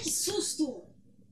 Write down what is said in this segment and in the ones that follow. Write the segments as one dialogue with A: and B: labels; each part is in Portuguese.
A: susto!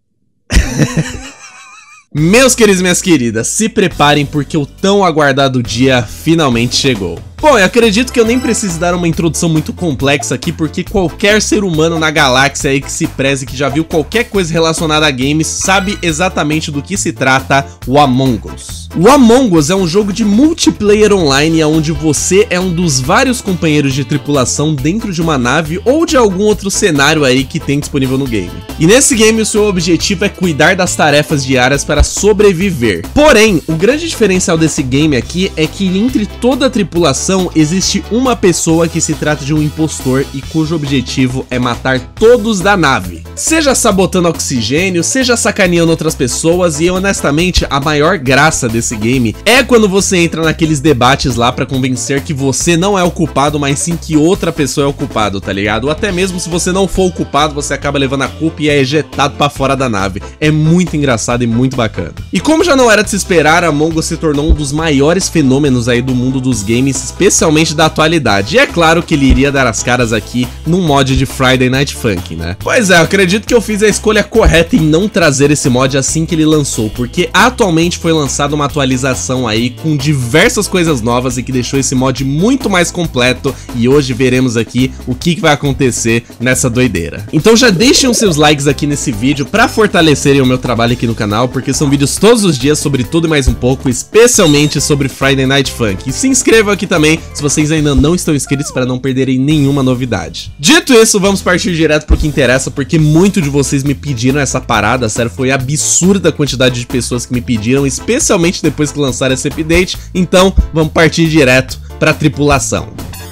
B: Meus queridos e minhas queridas, se preparem porque o tão aguardado dia finalmente chegou. Bom, eu acredito que eu nem preciso dar uma introdução muito complexa aqui, porque qualquer ser humano na galáxia aí que se preze, que já viu qualquer coisa relacionada a games, sabe exatamente do que se trata o Among Us. O Among Us é um jogo de multiplayer online, onde você é um dos vários companheiros de tripulação dentro de uma nave ou de algum outro cenário aí que tem disponível no game. E nesse game o seu objetivo é cuidar das tarefas diárias para sobreviver. Porém, o grande diferencial desse game aqui é que entre toda a tripulação existe uma pessoa que se trata de um impostor e cujo objetivo é matar todos da nave. Seja sabotando oxigênio, seja sacaneando outras pessoas, e honestamente a maior graça desse game é quando você entra naqueles debates lá pra convencer que você não é o culpado, mas sim que outra pessoa é o culpado, tá ligado? Ou até mesmo se você não for o culpado, você acaba levando a culpa e é ejetado pra fora da nave. É muito engraçado e muito bacana. E como já não era de se esperar, Among Us se tornou um dos maiores fenômenos aí do mundo dos games, especialmente da atualidade. E é claro que ele iria dar as caras aqui num mod de Friday Night Funkin', né? Pois é, eu acredito que eu fiz a escolha correta em não trazer esse mod assim que ele lançou, porque atualmente foi lançada uma atualização aí com diversas coisas novas e que deixou esse mod muito mais completo, e hoje veremos aqui o que vai acontecer nessa doideira. Então já deixem os seus likes aqui nesse vídeo pra fortalecerem o meu trabalho aqui no canal, porque são vídeos todos os dias sobre tudo e mais um pouco, especialmente sobre Friday Night Funkin'. E se inscrevam aqui também se vocês ainda não estão inscritos para não perderem nenhuma novidade. Dito isso, vamos partir direto pro que interessa, porque muito de vocês me pediram essa parada, sério, foi absurda a quantidade de pessoas que me pediram, especialmente depois que lançaram esse update, então vamos partir direto pra tripulação.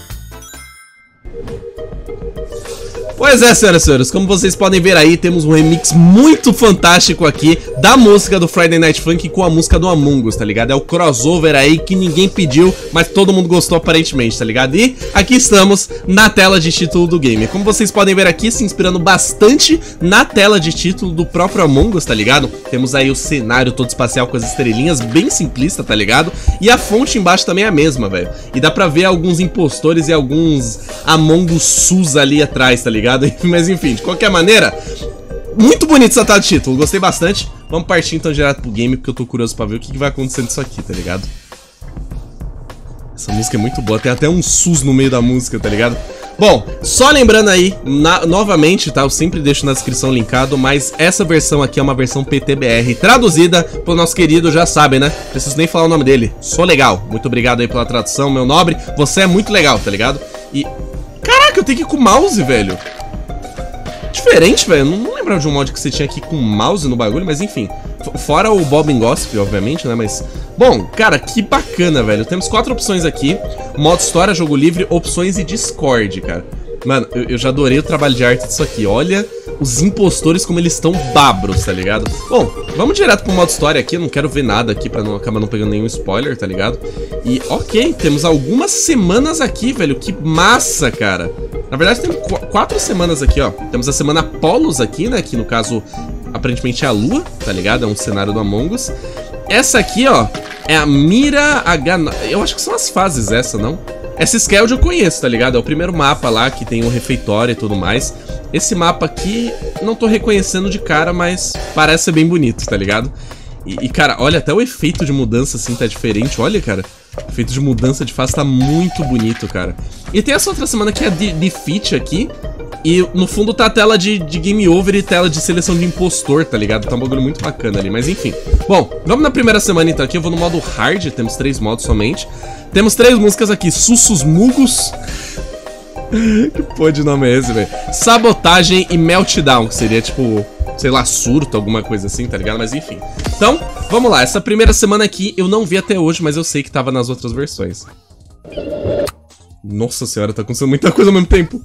B: Pois é, senhoras e senhores, como vocês podem ver aí, temos um remix muito fantástico aqui da música do Friday Night Funkin' com a música do Among Us, tá ligado? É o crossover aí que ninguém pediu, mas todo mundo gostou aparentemente, tá ligado? E aqui estamos na tela de título do game. Como vocês podem ver aqui, se inspirando bastante na tela de título do próprio Among Us, tá ligado? Temos aí o cenário todo espacial com as estrelinhas, bem simplista, tá ligado? E a fonte embaixo também é a mesma, velho. E dá pra ver alguns impostores e alguns Among Us ali atrás, tá ligado? Mas enfim, de qualquer maneira, muito bonito essa tela de título, gostei bastante. Vamos partir então direto pro game, porque eu tô curioso pra ver o que vai acontecer nisso aqui, tá ligado? Essa música é muito boa, tem até um SUS no meio da música, tá ligado? Bom, só lembrando aí, novamente, tá? Eu sempre deixo na descrição linkado, mas essa versão aqui é uma versão PTBR, traduzida pelo nosso querido, já sabem, né? Preciso nem falar o nome dele, Sou Legal. Muito obrigado aí pela tradução, meu nobre. Você é muito legal, tá ligado? E... caraca, eu tenho que ir com o mouse, velho. Diferente, velho. Não lembrava de um mod que você tinha aqui com mouse no bagulho, mas enfim. Fora o Bob Gossip, obviamente, né? Mas... bom, cara, que bacana, velho. Temos 4 opções aqui. Modo história, jogo livre, opções e Discord, cara. Mano, eu já adorei o trabalho de arte disso aqui. Olha os impostores como eles estão babros, tá ligado? Bom, vamos direto pro modo história aqui. Eu não quero ver nada aqui pra não acabar não pegando nenhum spoiler, tá ligado? E ok, temos algumas semanas aqui, velho. Que massa, cara. Na verdade, temos 4 semanas aqui, ó. Temos a semana Polos aqui, né? Que no caso, aparentemente é a Lua, tá ligado? É um cenário do Among Us. Essa aqui, ó, é a Mira H... eu acho que são as fases essa, não? Essa Skeld eu conheço, tá ligado? É o primeiro mapa lá que tem o refeitório e tudo mais. Esse mapa aqui, não tô reconhecendo de cara, mas parece ser bem bonito, tá ligado? E cara, olha, até o efeito de mudança assim tá diferente, olha, cara. O efeito de mudança de face tá muito bonito, cara. E tem essa outra semana que é Defeat aqui. E no fundo tá a tela de Game Over e tela de seleção de impostor, tá ligado? Tá um bagulho muito bacana ali, mas enfim. Bom, vamos na primeira semana então aqui, eu vou no modo Hard, temos 3 modos somente. Temos 3 músicas aqui, Sussus Mugos. Que porra de nome é esse, velho? Sabotagem e Meltdown, que seria tipo, sei lá, surto, alguma coisa assim, tá ligado? Mas enfim. Então, vamos lá, essa primeira semana aqui eu não vi até hoje, mas eu sei que tava nas outras versões. Nossa senhora, tá acontecendo muita coisa ao mesmo tempo.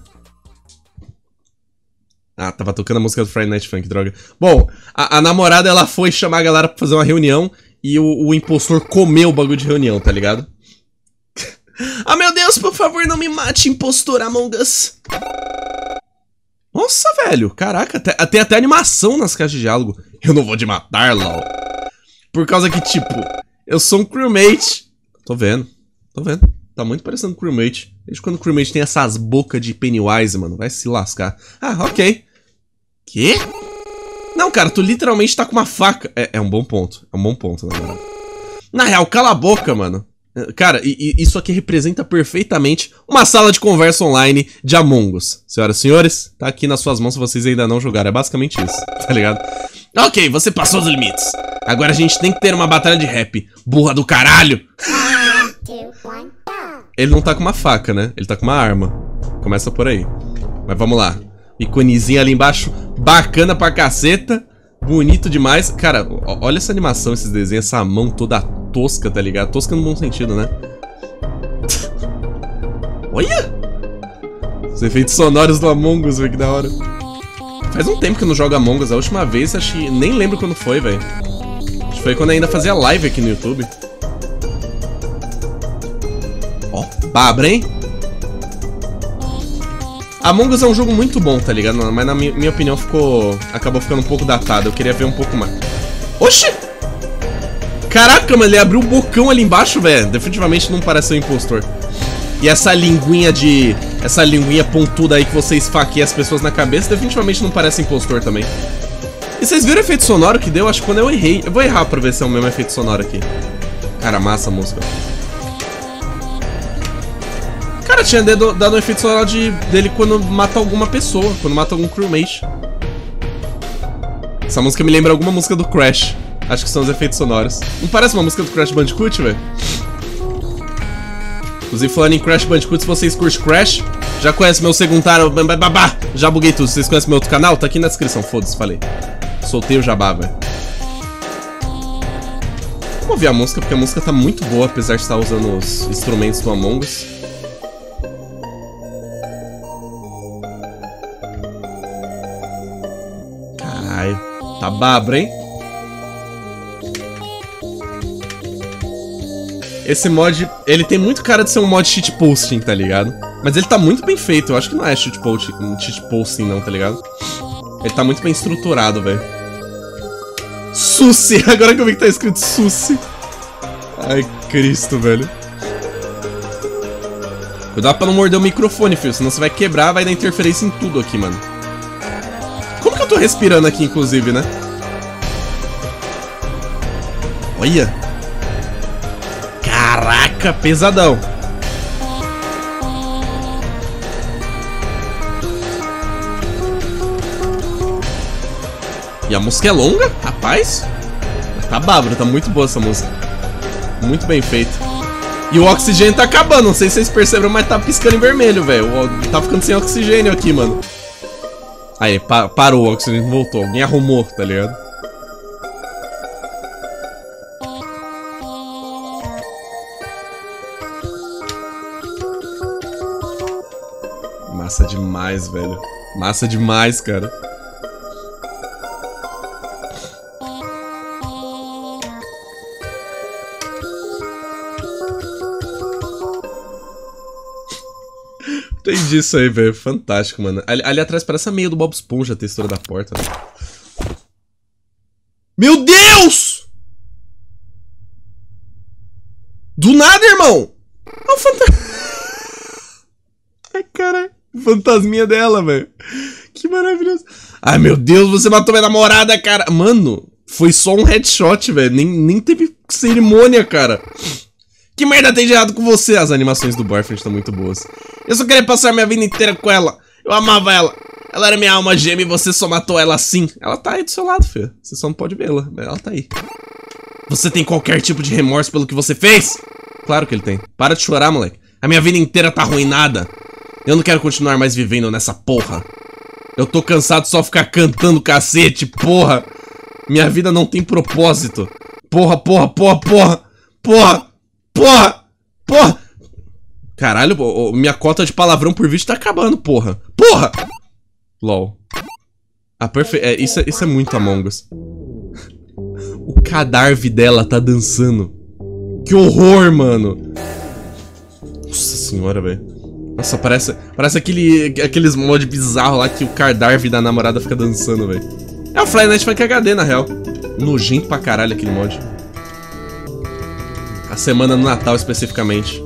B: Ah, tava tocando a música do Friday Night Funkin', droga. Bom, a namorada, ela foi chamar a galera pra fazer uma reunião e o impostor comeu o bagulho de reunião, tá ligado? Ah, meu Deus, por favor, não me mate, impostor Among Us. Nossa, velho, caraca, tem até animação nas caixas de diálogo. Eu não vou te matar, lol. Por causa que, tipo, eu sou um crewmate. Tô vendo. Tá muito parecendo crewmate. Desde quando o crewmate tem essas bocas de Pennywise, mano. Vai se lascar. Ah, ok. Quê? Não, cara, tu literalmente tá com uma faca. É um bom ponto. É um bom ponto, na verdade. Na real, cala a boca, mano. Cara, isso aqui representa perfeitamente uma sala de conversa online de Among Us. Senhoras e senhores, tá aqui nas suas mãos se vocês ainda não jogaram. É basicamente isso, tá ligado? Ok, você passou os limites. Agora a gente tem que ter uma batalha de rap. Burra do caralho! Ele não tá com uma faca, né? Ele tá com uma arma. Começa por aí. Mas vamos lá. Iconezinho ali embaixo. Bacana pra caceta. Bonito demais. Cara, olha essa animação, esses desenhos. Essa mão toda tosca, tá ligado? Tosca no bom sentido, né? Olha! Os efeitos sonoros do Among Us, velho, que da hora. Faz um tempo que eu não jogo Among Us. A última vez, acho que nem lembro quando foi, velho. Acho que foi quando eu ainda fazia live aqui no YouTube. Ó, babra, hein? Among Us é um jogo muito bom, tá ligado? Mas na minha opinião acabou ficando um pouco datado. Eu queria ver um pouco mais. Oxi! Caraca, mano, ele abriu um bocão ali embaixo, velho. Definitivamente não parece um impostor. E essa linguinha pontuda aí que você esfaqueia as pessoas na cabeça, definitivamente não parece impostor também. E vocês viram o efeito sonoro que deu? Acho que quando eu errei. Eu vou errar pra ver se é o mesmo efeito sonoro aqui. Cara, massa a música. Cara, tinha dado um efeito sonoro dele quando mata alguma pessoa, quando mata algum crewmate. Essa música me lembra alguma música do Crash. Acho que são os efeitos sonoros. Não parece uma música do Crash Bandicoot, velho? Inclusive, falando em Crash Bandicoot, se vocês curtem Crash, já conhecem meu secundário. Já buguei tudo. Vocês conhecem meu outro canal? Tá aqui na descrição, foda-se, falei. Soltei o jabá, velho. Vamos ouvir a música, porque a música tá muito boa, apesar de estar usando os instrumentos do Among Us. Caralho, tá babra, hein? Esse mod, ele tem muito cara de ser um mod shitposting, tá ligado? Mas ele tá muito bem feito, eu acho que não é shitposting não, tá ligado? Ele tá muito bem estruturado, velho. Sushi, agora que eu vi que tá escrito Sushi. Ai, Cristo, velho. Cuidado pra não morder o microfone, filho, senão você vai quebrar, vai dar interferência em tudo aqui, mano. Como que eu tô respirando aqui, inclusive, né? Olha! Caraca, pesadão. E a música é longa, rapaz. Tá bárbaro, tá muito boa essa música. Muito bem feito. E o oxigênio tá acabando, não sei se vocês perceberam, mas tá piscando em vermelho, velho. Tá ficando sem oxigênio aqui, mano. Aí, parou, o oxigênio voltou. Alguém arrumou, tá ligado? Massa demais, velho. Massa demais, cara. Entendi isso aí, velho. Fantástico, mano. Ali atrás parece a meia do Bob Esponja, a textura da porta, né? Meu Deus! Do nada, irmão! Olha o fantasma. Ai, caralho. Fantasminha dela, velho. Que maravilhoso. Ai, meu Deus, você matou minha namorada, cara. Mano, foi só um headshot, velho. Nem teve cerimônia, cara. Que merda tem de errado com você? As animações do Boyfriend estão muito boas. Eu só queria passar minha vida inteira com ela. Eu amava ela. Ela era minha alma gêmea e você só matou ela assim. Ela tá aí do seu lado, filho. Você só não pode vê-la. Ela tá aí. Você tem qualquer tipo de remorso pelo que você fez? Claro que ele tem. Para de chorar, moleque. A minha vida inteira tá arruinada. Eu não quero continuar mais vivendo nessa porra. Eu tô cansado de só ficar cantando cacete, porra. Minha vida não tem propósito. Porra, porra, porra, porra. Porra, porra, porra. Caralho, minha cota de palavrão por vídeo tá acabando, porra. Porra! LOL. Ah, perfeito. Isso é muito Among Us. O cadáver dela tá dançando. Que horror, mano. Nossa senhora, velho. Nossa, parece aqueles mod bizarros lá que o cadáver da namorada fica dançando, velho. É o Five Nights at Freddy's HD, na real. Nojento pra caralho aquele mod. A semana do Natal, especificamente.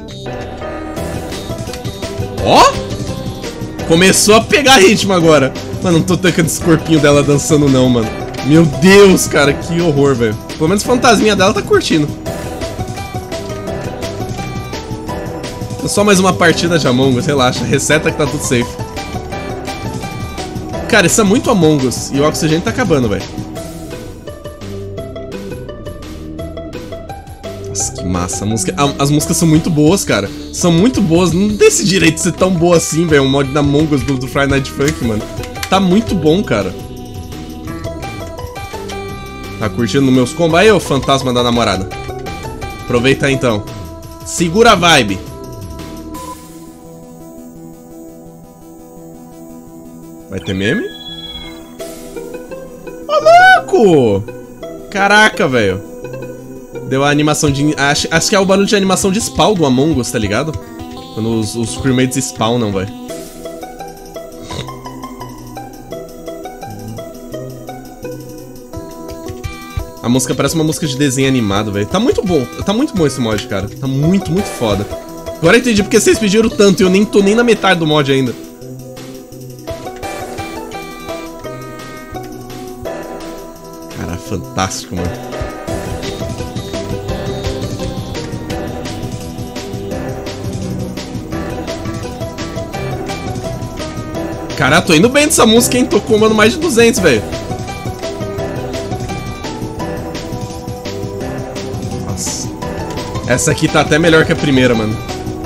B: Ó! Começou a pegar ritmo agora. Mano, não tô tancando esse corpinho dela dançando não, mano. Meu Deus, cara, que horror, velho. Pelo menos a fantasminha dela tá curtindo. É só mais uma partida de Among Us, relaxa. Reseta que tá tudo safe. Cara, isso é muito Among Us. E o oxigênio tá acabando, velho. Nossa, que massa. As músicas são muito boas, cara. São muito boas. Não tem esse direito de ser tão boa assim, velho. Um mod da Among Us do Friday Night Funk, mano. Tá muito bom, cara. Tá curtindo meus combos aí, ô fantasma da namorada? Aproveita aí, então. Segura a vibe. Vai ter meme? Ô, louco! Caraca, velho. Deu a animação de... Acho que é o barulho de animação de spawn do Among Us, tá ligado? Quando os crewmates spawnam, velho. A música parece uma música de desenho animado, velho. Tá muito bom esse mod, cara. Tá muito, muito foda. Agora eu entendi porque vocês pediram tanto e eu nem tô nem na metade do mod ainda. Cara, fantástico, mano. Cara, tô indo bem nessa música, hein? Tô comando mais de 200, velho. Nossa. Essa aqui tá até melhor que a primeira, mano.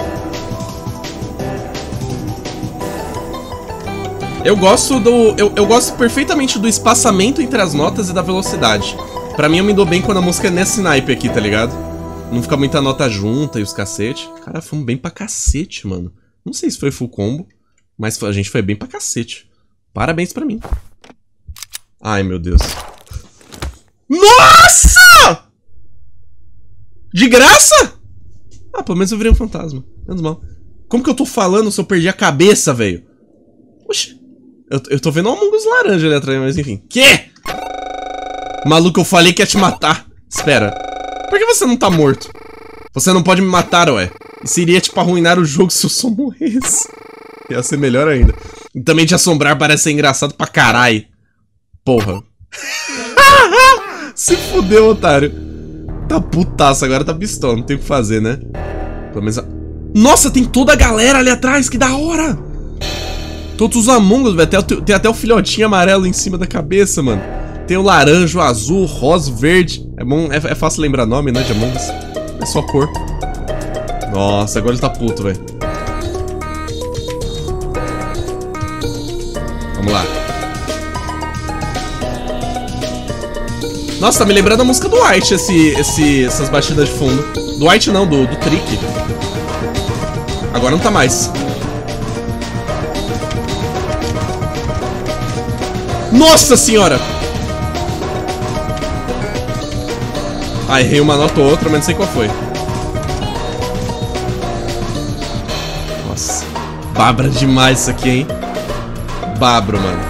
B: Eu gosto eu gosto perfeitamente do espaçamento entre as notas e da velocidade. Pra mim, eu me dou bem quando a música é nesse naipe aqui, tá ligado? Não fica muita nota junta e os cacete. Cara, fomos bem pra cacete, mano. Não sei se foi full combo, mas a gente foi bem pra cacete. Parabéns pra mim. Ai, meu Deus. Nossa! De graça? Ah, pelo menos eu virei um fantasma. Menos mal. Como que eu tô falando se eu perdi a cabeça, velho? Oxi. Eu tô vendo um Among Us laranja ali atrás, mas enfim. Que? Maluco, eu falei que ia te matar. Espera. Por que você não tá morto? Você não pode me matar, ué. Isso iria, tipo, arruinar o jogo se eu só morresse. Ia ser melhor ainda. E também te assombrar parece ser engraçado pra caralho. Porra. Se fudeu, otário. Tá putaço, agora tá pistola. Não tem o que fazer, né? Pelo menos... Nossa, tem toda a galera ali atrás. Que da hora. Todos os Among Us, velho. Tem até o filhotinho amarelo em cima da cabeça, mano. Tem o laranja, o azul, o rosa, o verde. É bom, é fácil lembrar nome, né, de Among Us. É só cor. Nossa, agora ele tá puto, velho. Vamos lá. Nossa, tá me lembrando a música do White, essas batidas de fundo. Do White não, do Trick. Agora não tá mais. Nossa senhora! Ah, errei uma nota ou outra, mas não sei qual foi. Nossa. Babra demais isso aqui, hein? Babro, mano.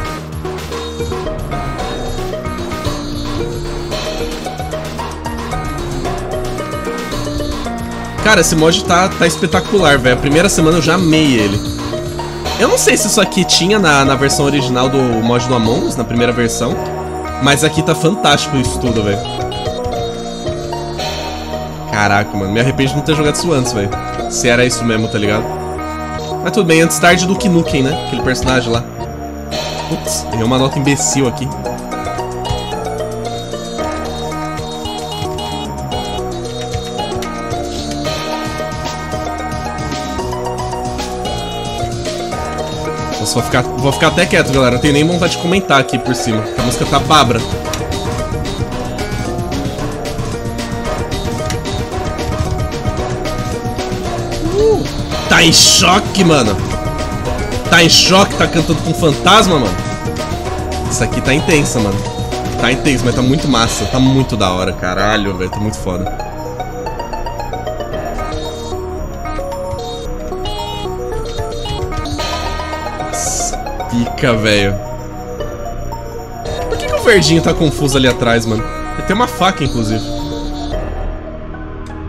B: Cara, esse mod tá espetacular, velho. A primeira semana eu já amei ele. Eu não sei se isso aqui tinha na versão original do mod do Among Us, na primeira versão. Mas aqui tá fantástico isso tudo, velho. Caraca, mano. Me arrependo de não ter jogado isso antes, velho. Se era isso mesmo, tá ligado? Mas tudo bem, antes tarde do Duke Nukem, né? Aquele personagem lá. Putz, errei uma nota imbecil aqui. Nossa, vou ficar até quieto, galera. Não tenho nem vontade de comentar aqui por cima, porque a música tá babra. Tá em choque, mano. Tá em choque, tá cantando com fantasma, mano. Isso aqui tá intensa, mano. Tá intenso, mas tá muito massa. Tá muito da hora, caralho, velho. Tá muito foda. Pica, velho. Por que o verdinho tá confuso ali atrás, mano? Ele tem uma faca, inclusive.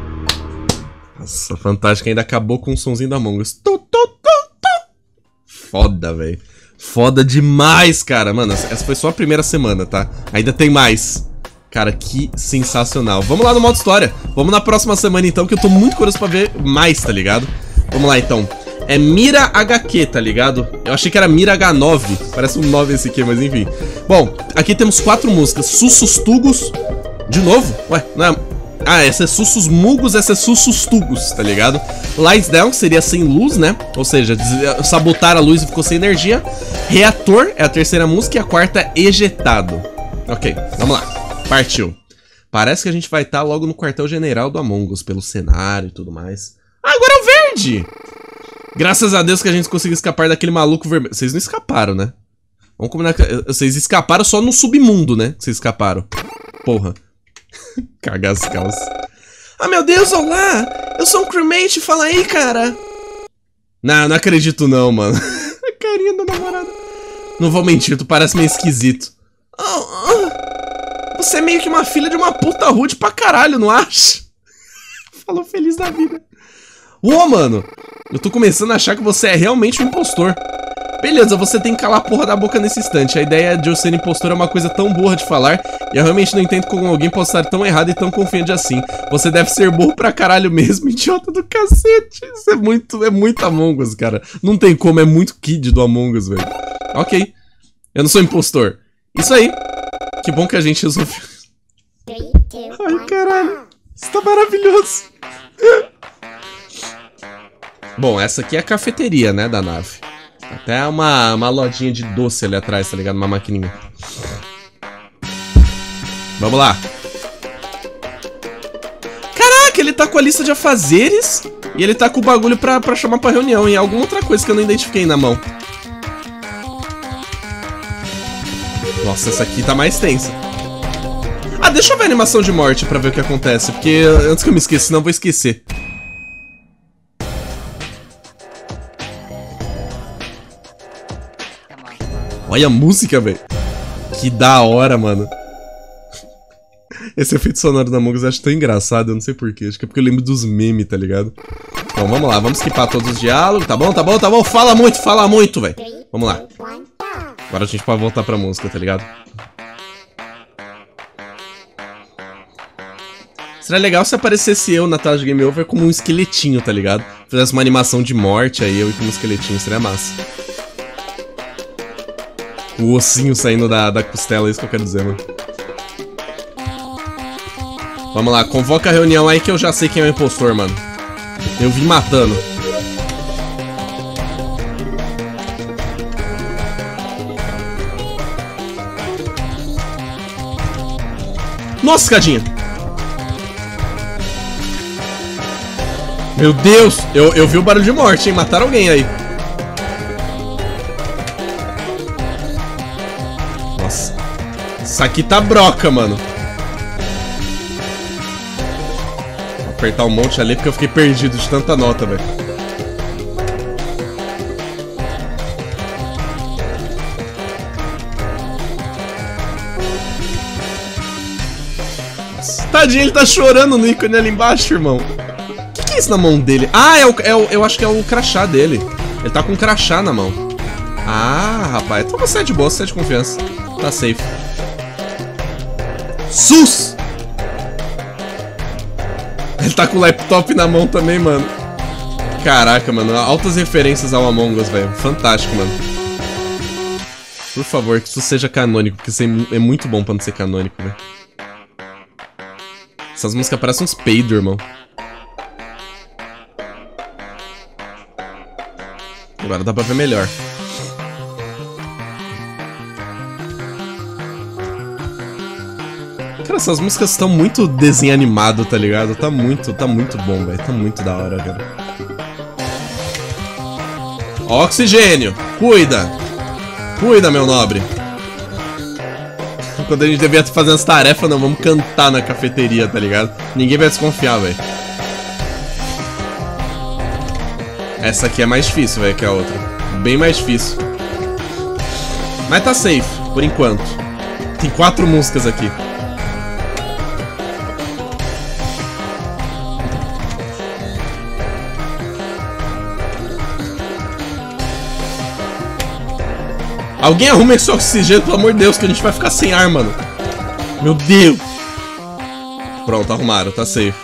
B: Nossa, fantástico. Ainda acabou com o somzinho da Among Us. Foda, velho. Foda demais, cara. Mano, essa foi só a primeira semana, tá? Ainda tem mais. Cara, que sensacional. Vamos lá no modo história. Vamos na próxima semana, então, que eu tô muito curioso pra ver mais, tá ligado? Vamos lá, então. É Mira HQ, tá ligado? Eu achei que era Mira H9. Parece um 9 esse aqui, mas enfim. Bom, aqui temos 4 músicas. Sussus Tugos. De novo? Ué, não é... Ah, essa é Sussus Mugos, essa é Sussus Tugos, tá ligado? Lights Down, que seria sem luz, né? Ou seja, sabotar a luz e ficou sem energia. Reator é a terceira música e a quarta é Ejetado. Ok, vamos lá. Partiu. Parece que a gente vai estar logo no quartel-general do Among Us, pelo cenário e tudo mais. Ah, agora é o verde! Graças a Deus que a gente conseguiu escapar daquele maluco vermelho. Vocês não escaparam, né? Vamos combinar que... Vocês escaparam só no submundo, né? Vocês escaparam. Porra. Cagar as calças. Ah, meu Deus, olá! Eu sou um crewmate, fala aí, cara! Não acredito não, mano. A carinha da namorada. Não vou mentir, tu parece meio esquisito. Você é meio que uma filha de uma puta rude pra caralho, não acha? Falou feliz da vida. Ô, mano! Eu tô começando a achar que você é realmente um impostor. Beleza, você tem que calar a porra da boca nesse instante. A ideia de eu ser impostor é uma coisa tão burra de falar. E eu realmente não entendo como alguém pode estar tão errado e tão confiante assim. Você deve ser burro pra caralho mesmo, idiota do cacete. Isso é muito Among Us, cara. Não tem como, é muito kid do Among Us, velho. Ok. Eu não sou impostor. Isso aí. Que bom que a gente resolveu. Ai, caralho. Isso tá maravilhoso. Bom, essa aqui é a cafeteria, né, da nave. Até uma lojinha de doce ali atrás, tá ligado? Uma maquininha. Vamos lá. Caraca, ele tá com a lista de afazeres e ele tá com o bagulho pra chamar pra reunião. E alguma outra coisa que eu não identifiquei na mão. Nossa, essa aqui tá mais tensa. Ah, deixa eu ver a animação de morte pra ver o que acontece. Porque antes que eu me esqueça, senão eu vou esquecer. Olha a música, velho. Que da hora, mano. Esse efeito sonoro da Among Us eu acho tão engraçado, eu não sei porquê. Acho que é porque eu lembro dos memes, tá ligado? Então, vamos lá, vamos skipar todos os diálogos. Tá bom, tá bom, tá bom. Fala muito, velho. Vamos lá. Agora a gente pode voltar pra música, tá ligado? Seria legal se aparecesse eu na tela de Game Over como um esqueletinho, tá ligado? Fizesse uma animação de morte aí, eu e como um esqueletinho, seria massa. O ossinho saindo da costela, é isso que eu quero dizer, mano. Vamos lá, convoca a reunião aí que eu já sei quem é o impostor, mano. Eu vim matando. Nossa, escadinha! Meu Deus! Eu vi o barulho de morte, hein? Mataram alguém aí. Nossa. Isso aqui tá broca, mano. Vou apertar um monte ali porque eu fiquei perdido de tanta nota, velho. Tadinho, ele tá chorando no ícone ali embaixo, irmão. O que é isso na mão dele? Ah, eu acho que é o crachá dele. Ele tá com um crachá na mão. Ah, rapaz. Então você é de boa, você é de confiança. Tá safe. SUS! Ele tá com o laptop na mão também, mano. Caraca, mano. Altas referências ao Among Us, velho. Fantástico, mano. Por favor, que isso seja canônico, porque isso é muito bom pra não ser canônico, velho. Essas músicas parecem uns peidos, irmão. Agora dá pra ver melhor. Cara, essas músicas estão muito desenho animado, tá ligado? Tá muito bom, velho. Tá muito da hora, cara. Oxigênio! Cuida! Cuida, meu nobre! Quando a gente devia fazer as tarefas, não, vamos cantar na cafeteria, tá ligado? Ninguém vai desconfiar, velho. Essa aqui é mais difícil, velho, que a outra. Bem mais difícil. Mas tá safe, por enquanto. Tem 4 músicas aqui. Alguém arruma esse oxigênio, pelo amor de Deus, que a gente vai ficar sem ar, mano. Meu Deus. Pronto, arrumaram, tá safe.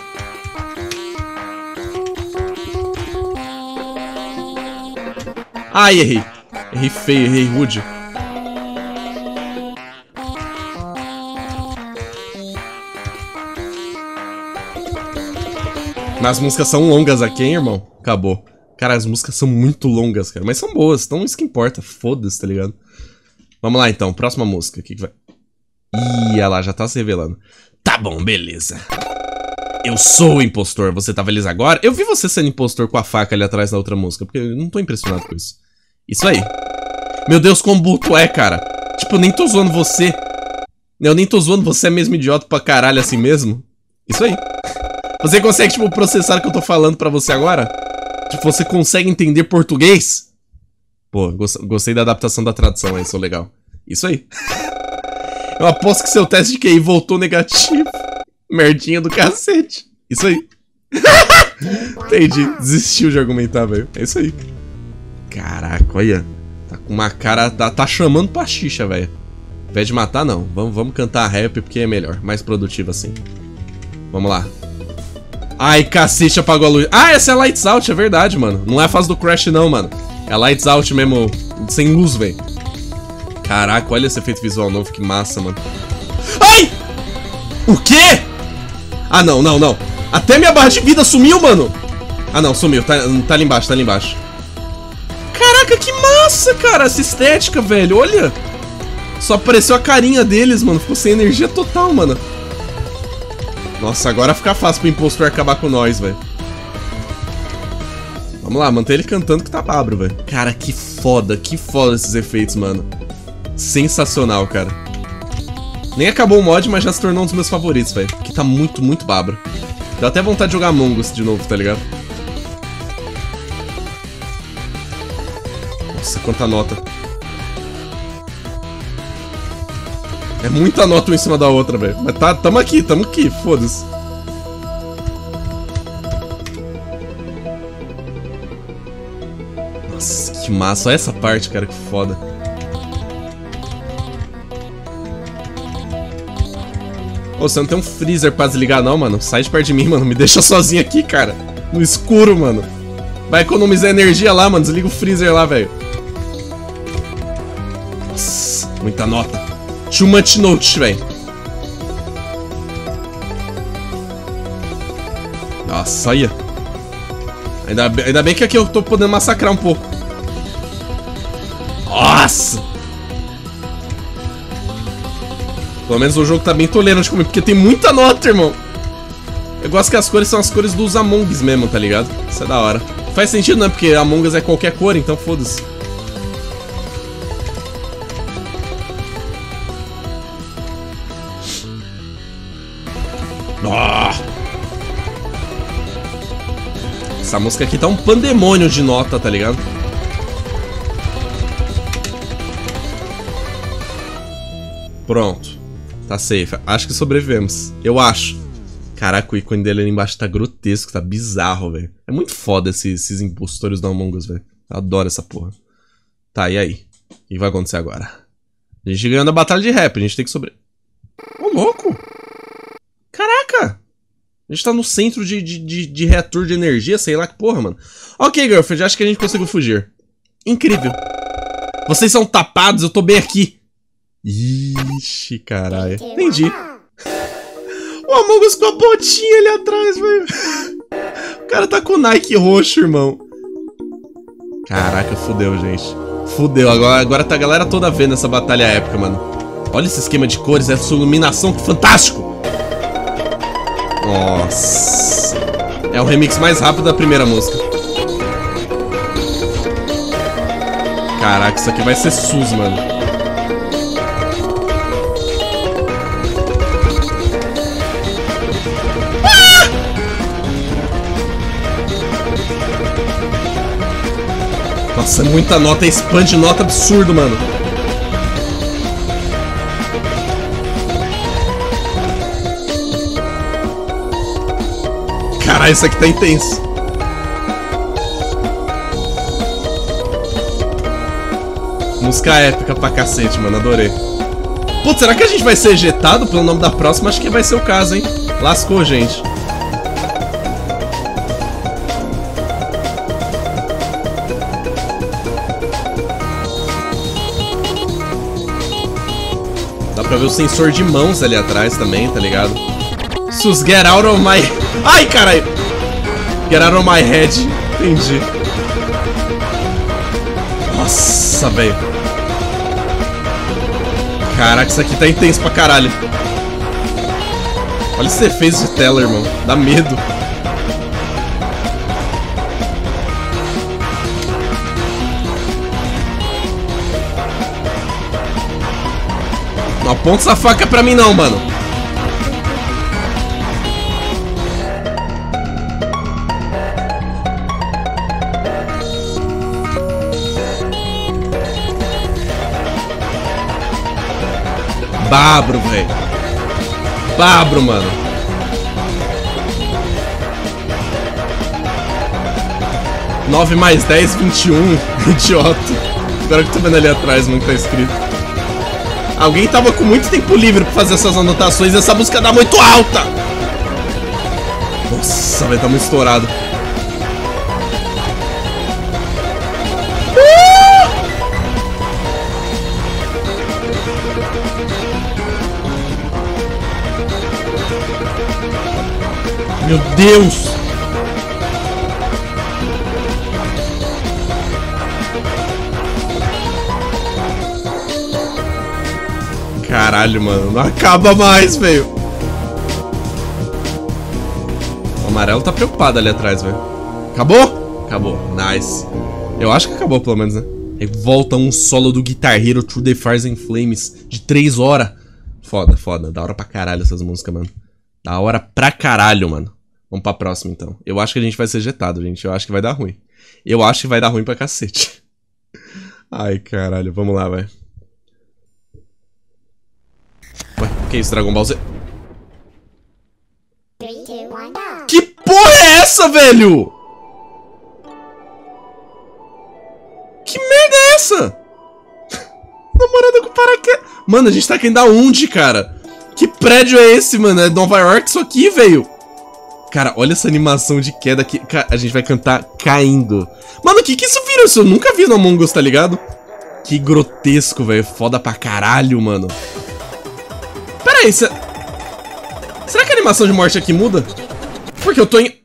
B: Ai, errei. Errei feio, errei rude. Mas as músicas são longas aqui, hein, irmão? Acabou. Cara, as músicas são muito longas, cara. Mas são boas, então isso que importa. Foda-se, tá ligado? Vamos lá, então. Próxima música. O que vai... Ih, olha lá, já tá se revelando. Tá bom, beleza. Eu sou o impostor. Você tá feliz agora? Eu vi você sendo impostor com a faca ali atrás da outra música, porque eu não tô impressionado com isso. Isso aí. Meu Deus, como burro tu é, cara. Tipo, eu nem tô zoando você. Eu nem tô zoando você, é mesmo idiota pra caralho assim mesmo. Isso aí. Você consegue, tipo, processar o que eu tô falando pra você agora? Tipo, você consegue entender português? Pô, gostei da adaptação da tradução aí, sou legal. Isso aí. Eu aposto que seu teste de QI voltou negativo. Merdinha do cacete. Isso aí. Entendi. Desistiu de argumentar, velho. É isso aí. Caraca, olha. Tá com uma cara... Tá chamando pra xixa, velho. Ao invés de matar, não. Vamos cantar rap porque é melhor. Mais produtivo assim. Vamos lá. Ai, cacete, apagou a luz. Ah, essa é a Lights Out, é verdade, mano. Não é a fase do Crash, não, mano. É a Lights Out mesmo, sem luz, velho. Caraca, olha esse efeito visual novo, que massa, mano. Ai! O quê? Ah, não, não, não. Até minha barra de vida sumiu, mano. Ah, não, sumiu. Tá ali embaixo, tá ali embaixo. Caraca, que massa, cara, essa estética, velho. Olha. Só apareceu a carinha deles, mano. Ficou sem energia total, mano. Nossa, agora fica fácil pro impostor acabar com nós, velho. Vamos lá, manter ele cantando que tá babro, velho. Cara, que foda esses efeitos, mano. Sensacional, cara. Nem acabou o mod, mas já se tornou um dos meus favoritos, velho. Que tá muito, muito babro. Deu até vontade de jogar Among Us de novo, tá ligado? Nossa, quanta nota. É muita nota uma em cima da outra, velho. Mas tamo aqui, foda-se. Nossa, que massa. Olha essa parte, cara, que foda. Ô, você não tem um freezer pra desligar não, mano? Sai de perto de mim, mano. Me deixa sozinho aqui, cara. No escuro, mano. Vai economizar energia lá, mano. Desliga o freezer lá, velho. Nossa, muita nota. Too much notes, velho. Nossa, olha. Ainda bem que aqui eu tô podendo massacrar um pouco. Nossa! Pelo menos o jogo tá bem tolerante comigo, porque tem muita nota, irmão. Eu gosto que as cores são as cores dos Among Us mesmo, tá ligado? Isso é da hora. Faz sentido, né? Porque Among Us é qualquer cor, então foda-se. Essa música aqui tá um pandemônio de nota, tá ligado? Pronto. Tá safe. Acho que sobrevivemos. Eu acho. Caraca, o ícone dele ali embaixo tá grotesco, tá bizarro, velho. É muito foda esses impostores do Among Us, velho. Eu adoro essa porra. Tá, e aí? O que vai acontecer agora? A gente ganhando a batalha de rap, a gente tem que sobreviver. Ô, louco! Caraca! A gente tá no centro de reator de energia, sei lá que porra, mano. Ok, girlfriend, acho que a gente conseguiu fugir. Incrível. Vocês são tapados, eu tô bem aqui. Ixi, caralho. Entendi. O Among Us com a botinha ali atrás, velho. O cara tá com o Nike roxo, irmão. Caraca, fudeu, gente. Fudeu, agora tá a galera toda vendo essa batalha épica, mano. Olha esse esquema de cores, essa iluminação, que fantástico. Nossa. É o remix mais rápido da primeira música. Caraca, isso aqui vai ser SUS, mano. Nossa, muita nota, expande nota absurdo, mano. Caralho, isso aqui tá intenso. Música épica pra cacete, mano. Adorei. Putz, será que a gente vai ser ejetado pelo nome da próxima? Acho que vai ser o caso, hein? Lascou, gente. Dá pra ver o sensor de mãos ali atrás também, tá ligado? Sus, get out of my... Ai, caralho! Get out of my head. Entendi. Nossa, velho. Caraca, isso aqui tá intenso pra caralho. Olha esse efeito de tela, irmão. Dá medo. Não aponta essa faca pra mim não, mano. Babro, velho. Babro, mano. Nove mais 10, 21. Idiota. Agora que eu tô vendo ali atrás, mano, que tá escrito. Alguém tava com muito tempo livre pra fazer essas anotações e essa música dá muito alta. Nossa, velho, tá muito estourado. Meu Deus! Caralho, mano. Não acaba mais, velho. O amarelo tá preocupado ali atrás, velho. Acabou? Acabou. Nice. Eu acho que acabou, pelo menos, né? Aí volta um solo do Guitar Hero Through the Fires and Flames de 3 horas. Foda, foda. Da hora pra caralho essas músicas, mano. Da hora pra caralho, mano. Vamos pra próxima, então. Eu acho que a gente vai ser ejetado, gente. Eu acho que vai dar ruim. Eu acho que vai dar ruim pra cacete. Ai, caralho. Vamos lá, vai. Ué, que isso, Dragon Ball Z?
A: 3, 2, 1, go!
B: Que porra é essa, velho? Que merda é essa? Namorada com paraquedas. Mano, a gente tá caindo aonde, cara? Que prédio é esse, mano? É Nova York isso aqui, velho? Cara, olha essa animação de queda aqui. Cara, a gente vai cantar caindo. Mano, o que isso vira? Isso eu nunca vi no Among Us, tá ligado? Que grotesco, velho. Foda pra caralho, mano. Pera aí, será que a animação de morte aqui muda? Porque eu tô em...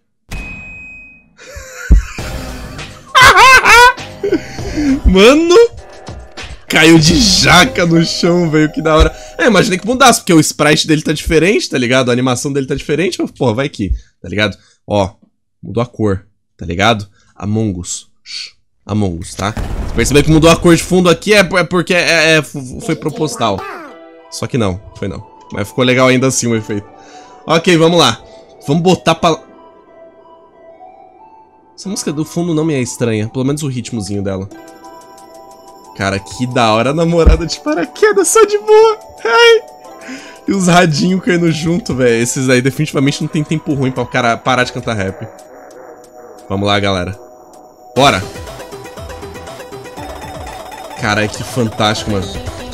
B: Mano... Caiu de jaca no chão, velho, que da hora. É, imaginei que mudasse, porque o sprite dele tá diferente, tá ligado? A animação dele tá diferente, mas, porra, vai aqui, tá ligado? Ó, mudou a cor, tá ligado? Among Us. Among Us, tá? Você percebeu que mudou a cor de fundo aqui é porque foi proposital. Só que não, foi não. Mas ficou legal ainda assim o efeito. Ok, vamos lá. Vamos botar pra... Essa música do fundo não me é estranha, pelo menos o ritmozinho dela. Cara, que da hora a namorada de paraquedas, só de boa. Ai. E os radinhos caindo junto, velho. Esses aí definitivamente não tem tempo ruim pra o cara parar de cantar rap. Vamos lá, galera. Bora. Caralho, que fantástico, mano.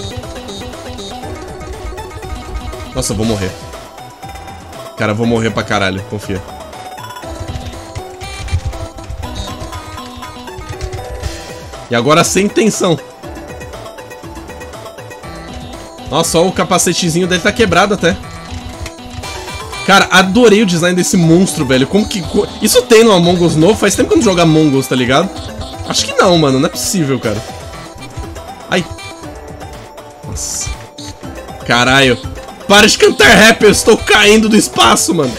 B: Nossa, eu vou morrer. Cara, eu vou morrer pra caralho, confia. E agora sem tensão. Nossa, ó, o capacetezinho dele tá quebrado até. Cara, adorei o design desse monstro, velho. Como que... Isso tem no Among Us novo? Faz tempo que eu não jogo Among Us, tá ligado? Acho que não, mano. Não é possível, cara. Ai. Nossa. Caralho. Para de cantar rap, eu estou caindo do espaço, mano.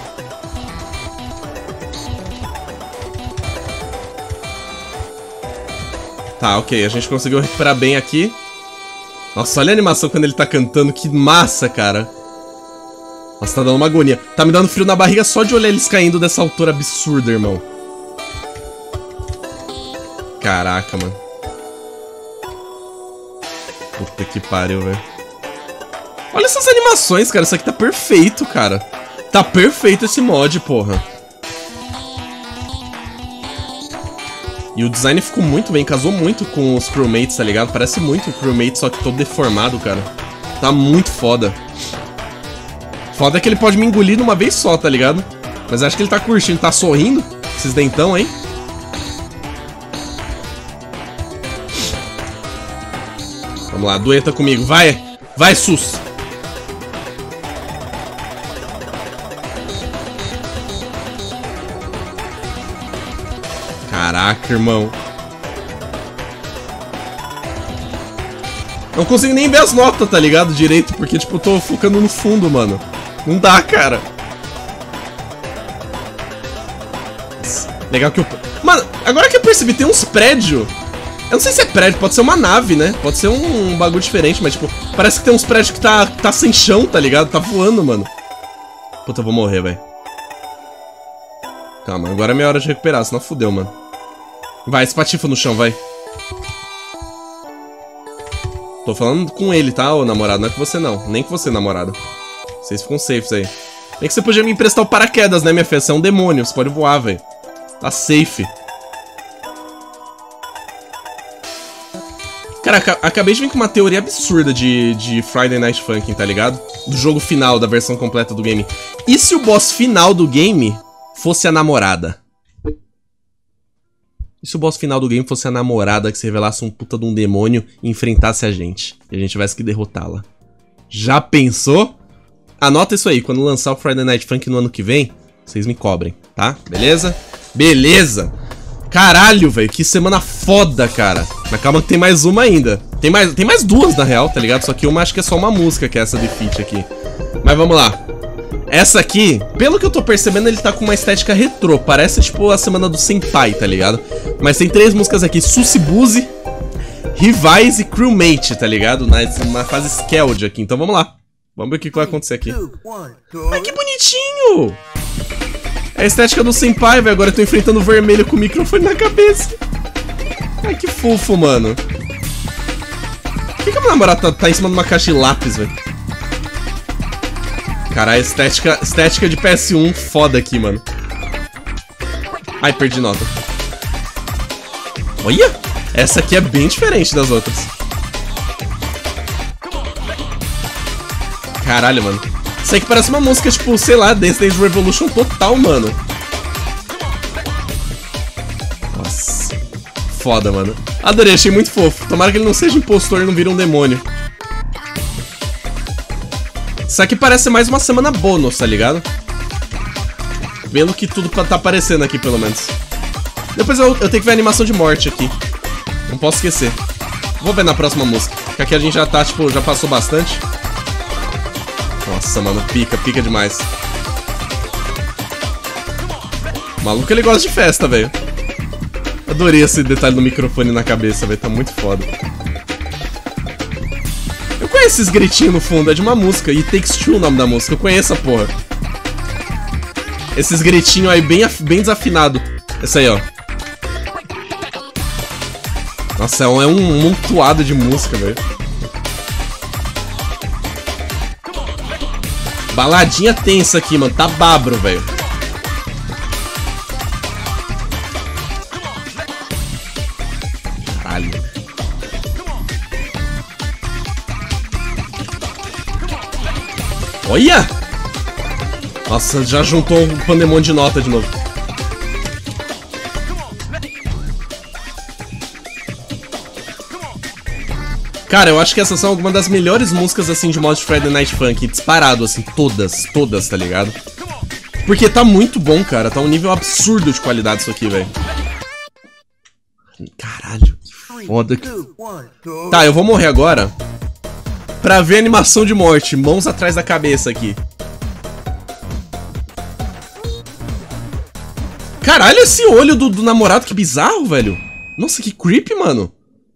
B: Tá, ok. A gente conseguiu recuperar bem aqui. Nossa, olha a animação quando ele tá cantando. Que massa, cara. Nossa, tá dando uma agonia. Tá me dando frio na barriga só de olhar eles caindo dessa altura absurda, irmão. Caraca, mano. Puta que pariu, velho. Olha essas animações, cara. Isso aqui tá perfeito, cara. Tá perfeito esse mod, porra. E o design ficou muito bem, casou muito com os crewmates, tá ligado? Parece muito o crewmate, só que todo deformado, cara. Tá muito foda. Foda é que ele pode me engolir numa vez só, tá ligado? Mas acho que ele tá curtindo, tá sorrindo. Esses dentão, hein? Vamos lá, dueta comigo, vai! Vai, sus! Caraca, irmão. Não consigo nem ver as notas, tá ligado? Direito, porque, tipo, eu tô focando no fundo, mano. Não dá, cara. Legal que eu... Mano, agora que eu percebi, tem uns prédios. Eu não sei se é prédio, pode ser uma nave, né? Pode ser um bagulho diferente, mas, tipo, parece que tem uns prédios que tá sem chão, tá ligado? Tá voando, mano. Puta, eu vou morrer, velho. Calma, agora é minha hora de recuperar, senão fudeu, mano. Vai, espatifa no chão, vai. Tô falando com ele, tá, ô namorado? Não é com você, não. Nem com você, namorado. Vocês ficam safes aí. Nem que você podia me emprestar o paraquedas, né, minha filha? Você é um demônio, você pode voar, velho. Tá safe. Cara, acabei de vir com uma teoria absurda de Friday Night Funkin', tá ligado? Do jogo final, da versão completa do game. E se o boss final do game fosse a namorada? E se o boss final do game fosse a namorada que se revelasse um puta de um demônio e enfrentasse a gente? E a gente tivesse que derrotá-la. Já pensou? Anota isso aí, quando lançar o Friday Night Funkin' no ano que vem, vocês me cobrem, tá? Beleza? Beleza! Caralho, velho, que semana foda, cara. Mas calma que tem mais uma ainda. Tem mais duas, na real, tá ligado? Só que uma acho que é só uma música, que é essa Defeat aqui. Mas vamos lá. Essa aqui, pelo que eu tô percebendo, ele tá com uma estética retrô. Parece, tipo, a semana do Senpai, tá ligado? Mas tem 3 músicas aqui. Susibuzi, Revise e Crewmate, tá ligado? Uma fase Skeld aqui. Então vamos lá. Vamos ver o que vai acontecer aqui. Ai, que bonitinho! É a estética do Senpai, velho. Agora eu tô enfrentando o vermelho com o microfone na cabeça. Ai, que fofo, mano. Por que a minha namorada tá em cima de uma caixa de lápis, velho? Caralho, estética de PS1 foda aqui, mano. Ai, perdi nota. Olha! Essa aqui é bem diferente das outras. Caralho, mano. Isso aqui parece uma música, tipo, sei lá, Dance Dance Revolution total, mano. Nossa. Foda, mano. Adorei, achei muito fofo. Tomara que ele não seja impostor e não vire um demônio. Isso aqui parece mais uma semana bônus, tá ligado? Pelo que tudo tá aparecendo aqui, pelo menos. Depois eu tenho que ver a animação de morte aqui. Não posso esquecer. Vou ver na próxima música. Porque aqui a gente já tá, tipo, já passou bastante. Nossa, mano, pica demais. O maluco, ele gosta de festa, velho. Adorei esse detalhe do microfone na cabeça, velho. Tá muito foda. Eu conheço esses gritinhos no fundo, é de uma música. E Takes Two o nome da música, eu conheço a porra. Esses gritinhos aí bem desafinado. Esse aí, ó. Nossa, é um montoado de música, velho. Baladinha tensa aqui, mano. Tá babro, velho. Caralho. Olha! Nossa, já juntou um pandemônio de nota de novo. Cara, eu acho que essas são algumas das melhores músicas, assim, de mod Friday Night Funkin'. Disparado, assim, todas, tá ligado? Porque tá muito bom, cara. Tá um nível absurdo de qualidade isso aqui, velho. Caralho, que foda. Tá, eu vou morrer agora pra ver a animação de morte. Mãos atrás da cabeça aqui. Caralho, esse olho do namorado, que bizarro, velho. Nossa, que creepy, mano.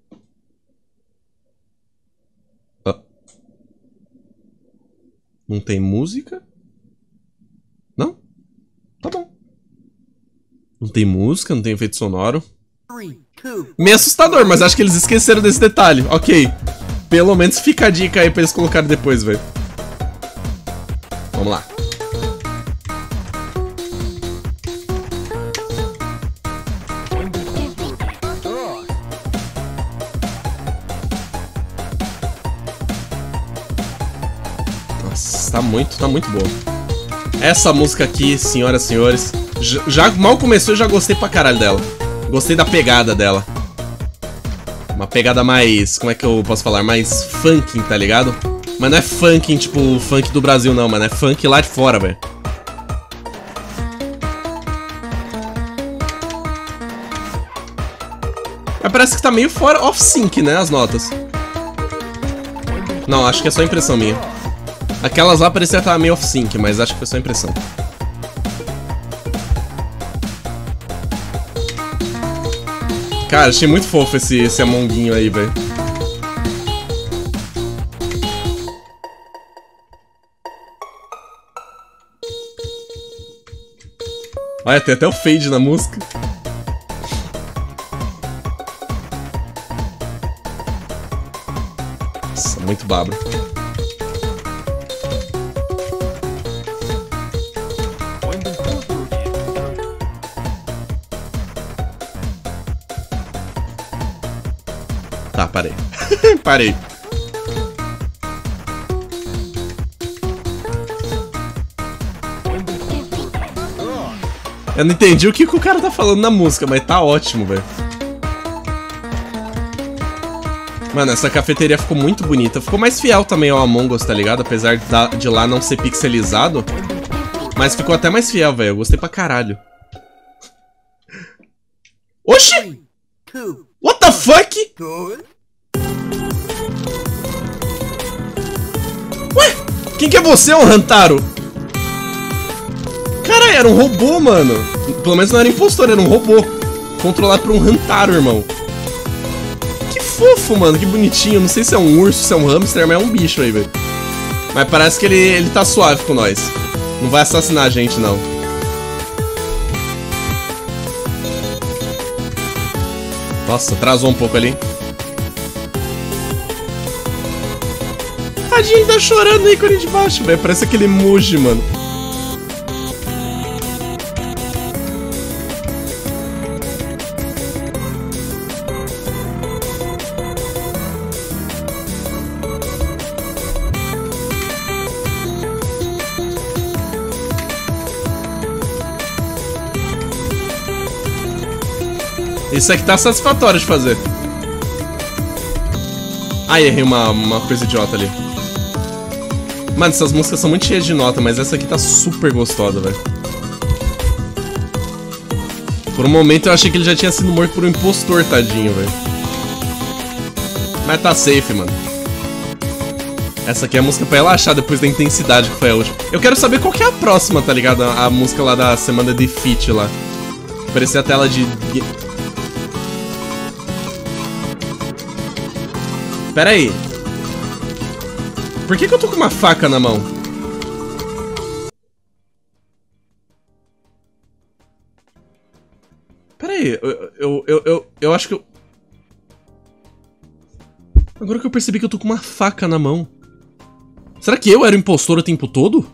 B: Não tem música? Não? Tá bom. Não tem música, não tem efeito sonoro. Meio assustador, mas acho que eles esqueceram desse detalhe. Ok. Pelo menos fica a dica aí pra eles colocarem depois, velho. Vamos lá. tá muito boa. Essa música aqui, senhoras e senhores, já mal começou e já gostei pra caralho dela. Gostei da pegada dela. Uma pegada mais, como é que eu posso falar? Mais funky, tá ligado? Mas não é funk, tipo, funk do Brasil não, mano. É funk lá de fora, velho. Mas parece que tá meio fora off-sync, né, as notas. Não, acho que é só impressão minha. Aquelas lá parecia que tava meio off-sync, mas acho que foi só impressão. Cara, achei muito fofo esse Amonguinho aí, velho. Olha, tem até o fade na música. Nossa, muito babro. Tá, parei. Parei. Eu não entendi o que o cara tá falando na música, mas tá ótimo, velho. Mano, essa cafeteria ficou muito bonita. Ficou mais fiel também ao Among Us, tá ligado? Apesar de lá não ser pixelizado. Mas ficou até mais fiel, velho. Eu gostei pra caralho. Oxi! What the fuck? Ué? Quem que é você, ô Hantaro? Cara, era um robô, mano. Pelo menos não era impostor, era um robô. Controlado por um Hantaro, irmão. Que fofo, mano, que bonitinho. Não sei se é um urso, se é um hamster, mas é um bicho aí, velho. Mas parece que ele tá suave com nós. Não vai assassinar a gente, não. Nossa, atrasou um pouco ali. Tadinho, ele tá chorando no ícone de baixo, velho. Parece aquele Muji, mano. Isso aqui tá satisfatório de fazer. Ai, errei uma coisa idiota ali. Mano, essas músicas são muito cheias de nota, mas essa aqui tá super gostosa, velho. Por um momento eu achei que ele já tinha sido morto por um impostor, tadinho, velho. Mas tá safe, mano. Essa aqui é a música pra relaxar depois da intensidade que foi a última. Eu quero saber qual que é a próxima, tá ligado? A música lá da semana de Defeat lá. Parecia a tela de... Pera aí. Por que eu tô com uma faca na mão? Pera aí. Eu acho que eu... Agora que eu percebi que eu tô com uma faca na mão. Será que eu era o impostor o tempo todo?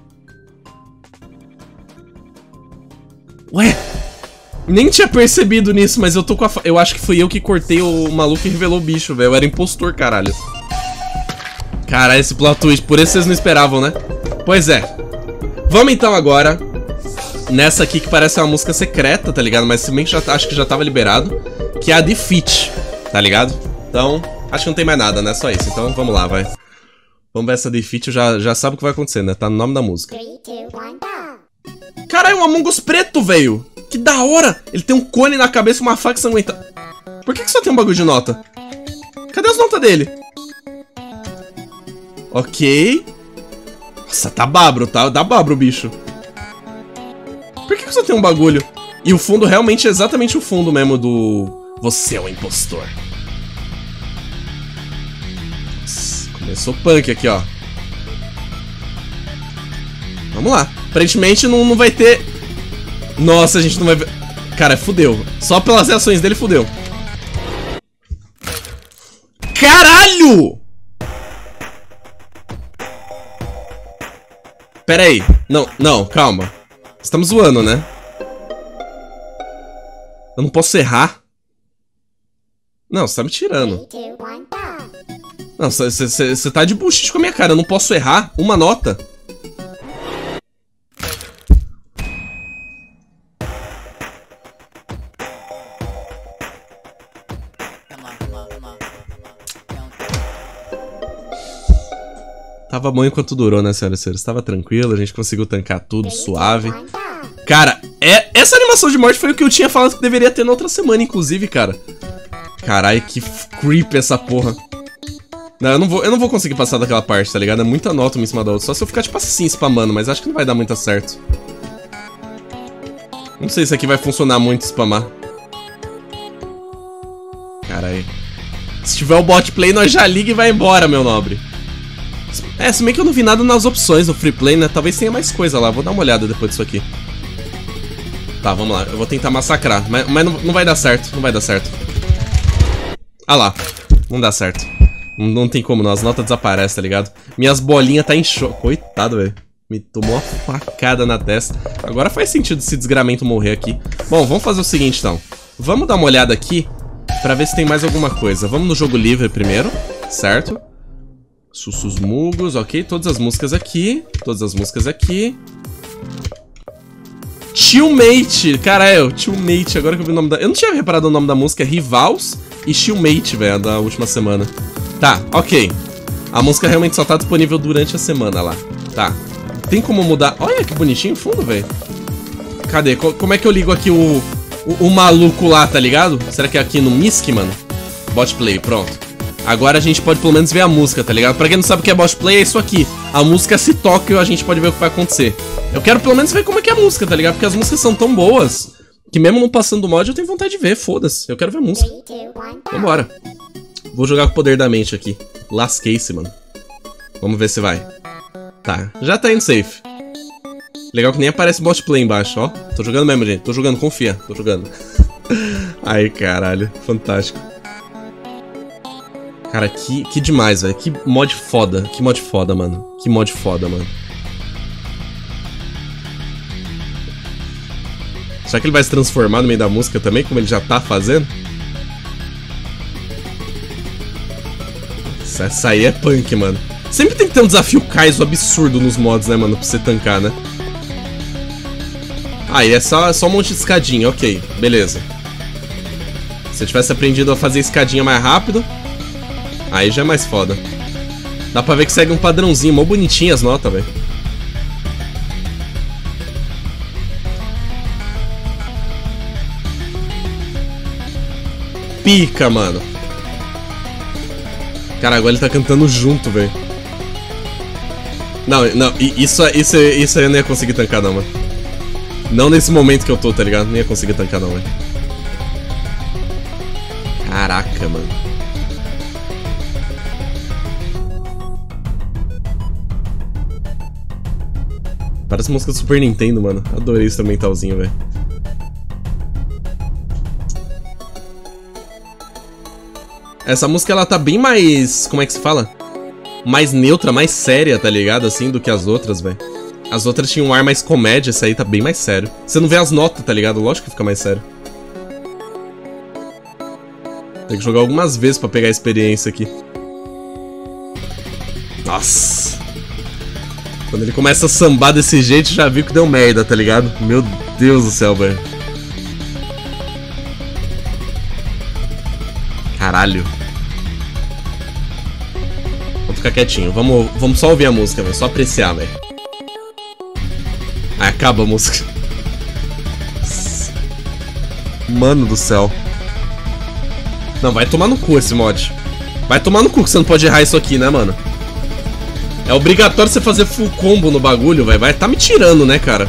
B: Ué? Nem tinha percebido nisso, mas eu tô com a eu acho que fui eu que cortei o maluco e revelou o bicho, velho. Eu era impostor, caralho. Caralho, esse plot twist. Por isso vocês não esperavam, né? Pois é. Vamos então agora nessa aqui que parece uma música secreta, tá ligado? Mas se bem que acho que já tava liberado. Que é a Defeat, tá ligado? Então, acho que não tem mais nada, né? Só isso. Então, vamos lá, vai. Vamos ver essa Defeat. Já sabe o que vai acontecer, né? Tá no nome da música. Caralho, um Among Us preto, velho. Que da hora! Ele tem um cone na cabeça e uma faca sanguenta. Por que só tem um bagulho de nota? Cadê as notas dele? Ok. Nossa, tá babro, tá? Dá babro, bicho. Por que só tem um bagulho? E o fundo realmente é exatamente o fundo mesmo do... Você é o impostor. Nossa, começou punk aqui, ó. Vamos lá. Aparentemente não vai ter... Nossa, a gente não vai ver... Cara, fudeu. Só pelas reações dele, fudeu. Caralho! Pera aí. Não, calma. Você tá me zoando, né? Eu não posso errar? Não, você tá me tirando. Não, você tá de bullshit com a minha cara. Eu não posso errar uma nota. Tava bom enquanto durou, né, senhoras e senhores? Tava tranquilo, a gente conseguiu tancar tudo, suave. Cara, essa animação de morte foi o que eu tinha falado que deveria ter na outra semana, inclusive, cara. Caralho, que creep essa porra. Não, eu não vou conseguir passar daquela parte, tá ligado? É muita nota uma em cima da outra. Só se eu ficar, tipo assim, spamando, mas acho que não vai dar muito certo. Não sei se aqui vai funcionar muito spamar. Caralho. Se tiver o bot play, nós já liga e vai embora, meu nobre. Se bem que eu não vi nada nas opções no free play, né? Talvez tenha mais coisa lá. Vou dar uma olhada depois disso aqui. Tá, vamos lá. Eu vou tentar massacrar. Mas não vai dar certo. Não vai dar certo. Ah lá. Não dá certo. Não tem como não. As notas desaparecem, tá ligado? Minhas bolinhas tá em choque. Coitado, velho. Me tomou uma facada na testa. Agora faz sentido esse desgramento morrer aqui. Bom, vamos fazer o seguinte, então. Vamos dar uma olhada aqui pra ver se tem mais alguma coisa. Vamos no jogo livre primeiro, certo? Sussus Mugos, ok. Todas as músicas aqui. Todas as músicas aqui. Tillmate. Caralho, Tillmate. Agora que eu vi o nome da... Eu não tinha reparado o nome da música. Rivals e Tillmate, velho, da última semana. Tá, ok. A música realmente só tá disponível durante a semana lá. Tá. Tem como mudar... Olha que bonitinho o fundo, velho. Cadê? Como é que eu ligo aqui o maluco lá, tá ligado? Será que é aqui no MISC, mano? Bot play, pronto. Agora a gente pode pelo menos ver a música, tá ligado? Pra quem não sabe o que é bot play, é isso aqui. A música se toca e a gente pode ver o que vai acontecer. Eu quero pelo menos ver como é que é a música, tá ligado? Porque as músicas são tão boas que mesmo não passando do mod eu tenho vontade de ver, foda-se. Eu quero ver a música. Vambora. Vou jogar com o poder da mente aqui. Lasquei-se, mano. Vamos ver se vai. Tá, já tá indo safe. Legal que nem aparece bot play embaixo, ó. Tô jogando mesmo, gente. Tô jogando, confia. Tô jogando. Ai, caralho. Fantástico. Cara, que demais, velho. Que mod foda. Que mod foda, mano. Que mod foda, mano. Será que ele vai se transformar no meio da música também, como ele já tá fazendo? Essa aí é punk, mano. Sempre tem que ter um desafio Kaizo absurdo nos mods, né, mano? Pra você tancar, né? Ah, e é só um monte de escadinha, ok. Beleza. Se eu tivesse aprendido a fazer escadinha mais rápido... Aí já é mais foda. Dá pra ver que segue um padrãozinho, mó bonitinho as notas, velho. Pica, mano. Cara, agora ele tá cantando junto, velho. Não, isso aí eu não ia conseguir tancar não, mano. Não nesse momento que eu tô, tá ligado? Não ia conseguir tancar não, velho. Caraca, mano. Parece música do Super Nintendo, mano. Adorei esse instrumentalzinho, velho. Essa música, ela tá bem mais... Como é que se fala? Mais neutra, mais séria, tá ligado? Assim, do que as outras, velho. As outras tinham um ar mais comédia, essa aí tá bem mais sério. Você não vê as notas, tá ligado? Lógico que fica mais sério. Tem que jogar algumas vezes pra pegar a experiência aqui. Nossa... Quando ele começa a sambar desse jeito, já viu que deu merda, tá ligado? Meu Deus do céu, velho. Caralho. Vamos ficar quietinho. Vamos só ouvir a música, velho. Só apreciar, velho. Aí acaba a música. Mano do céu. Não, vai tomar no cu esse mod. Vai tomar no cu que você não pode errar isso aqui, né, mano? É obrigatório você fazer full combo no bagulho, velho. Vai tá me tirando, né, cara?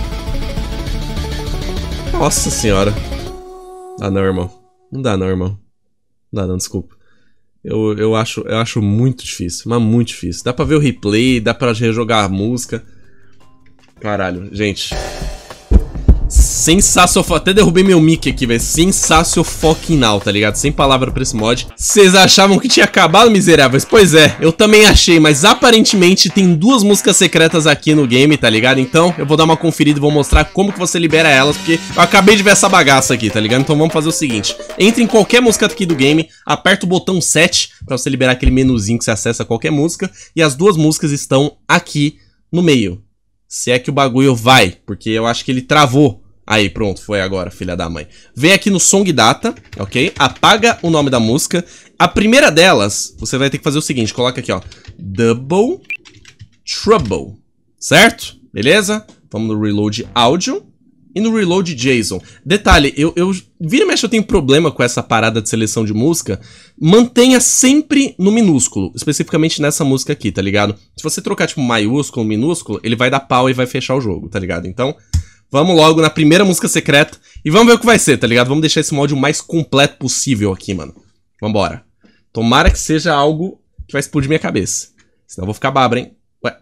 B: Nossa senhora. Dá não, irmão. Não dá não, irmão. Não dá não, desculpa. Eu acho muito difícil, mas muito difícil. Dá pra ver o replay, dá pra rejogar a música. Caralho, gente. Sensacional. Até derrubei meu mic aqui, velho. Sensacional fucking now, tá ligado? Sem palavra pra esse mod. Vocês achavam que tinha acabado, miseráveis? Pois é, eu também achei, mas aparentemente tem duas músicas secretas aqui no game, tá ligado? Então eu vou dar uma conferida e vou mostrar como que você libera elas, porque eu acabei de ver essa bagaça aqui, tá ligado? Então vamos fazer o seguinte. Entre em qualquer música aqui do game, aperta o botão 7 pra você liberar aquele menuzinho que você acessa qualquer música, e as duas músicas estão aqui no meio. Se é que o bagulho vai, porque eu acho que ele travou. Aí, pronto, foi agora, filha da mãe. Vem aqui no Song Data, ok? Apaga o nome da música. A primeira delas, você vai ter que fazer o seguinte, coloca aqui, ó. Double Trouble, certo? Beleza? Vamos no Reload Audio e no Reload JSON. Detalhe, eu vira e mexe eu tenho problema com essa parada de seleção de música. Mantenha sempre no minúsculo, especificamente nessa música aqui, tá ligado? Se você trocar tipo maiúsculo, minúsculo, ele vai dar pau e vai fechar o jogo, tá ligado? Então, vamos logo na primeira música secreta e vamos ver o que vai ser, tá ligado? Vamos deixar esse mod o mais completo possível aqui, mano. Vambora. Tomara que seja algo que vai explodir minha cabeça. Senão eu vou ficar babra, hein? Ué.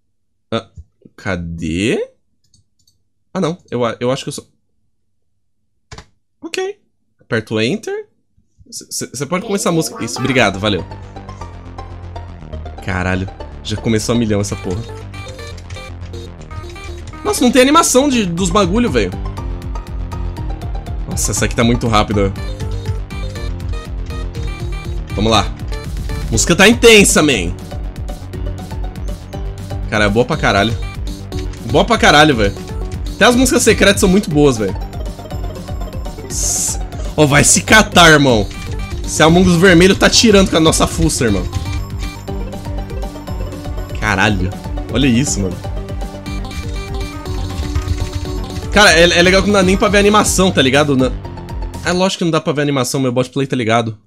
B: Cadê? Ah, não. Eu acho que eu sou... Ok. Aperto Enter. Você pode começar a música. Isso, obrigado, valeu. Caralho. Já começou a milhão essa porra. Nossa, não tem animação dos bagulho, velho. Nossa, essa aqui tá muito rápida. Vamos lá. A música tá intensa, man. Cara, é boa pra caralho. Boa pra caralho, velho. Até as músicas secretas são muito boas, velho. Ó, vai se catar, irmão. Esse Among Us vermelho tá tirando com a nossa fuça, irmão. Caralho. Olha isso, mano. Cara, é legal que não dá nem pra ver a animação, tá ligado? É lógico que não dá pra ver a animação, meu bot play tá ligado.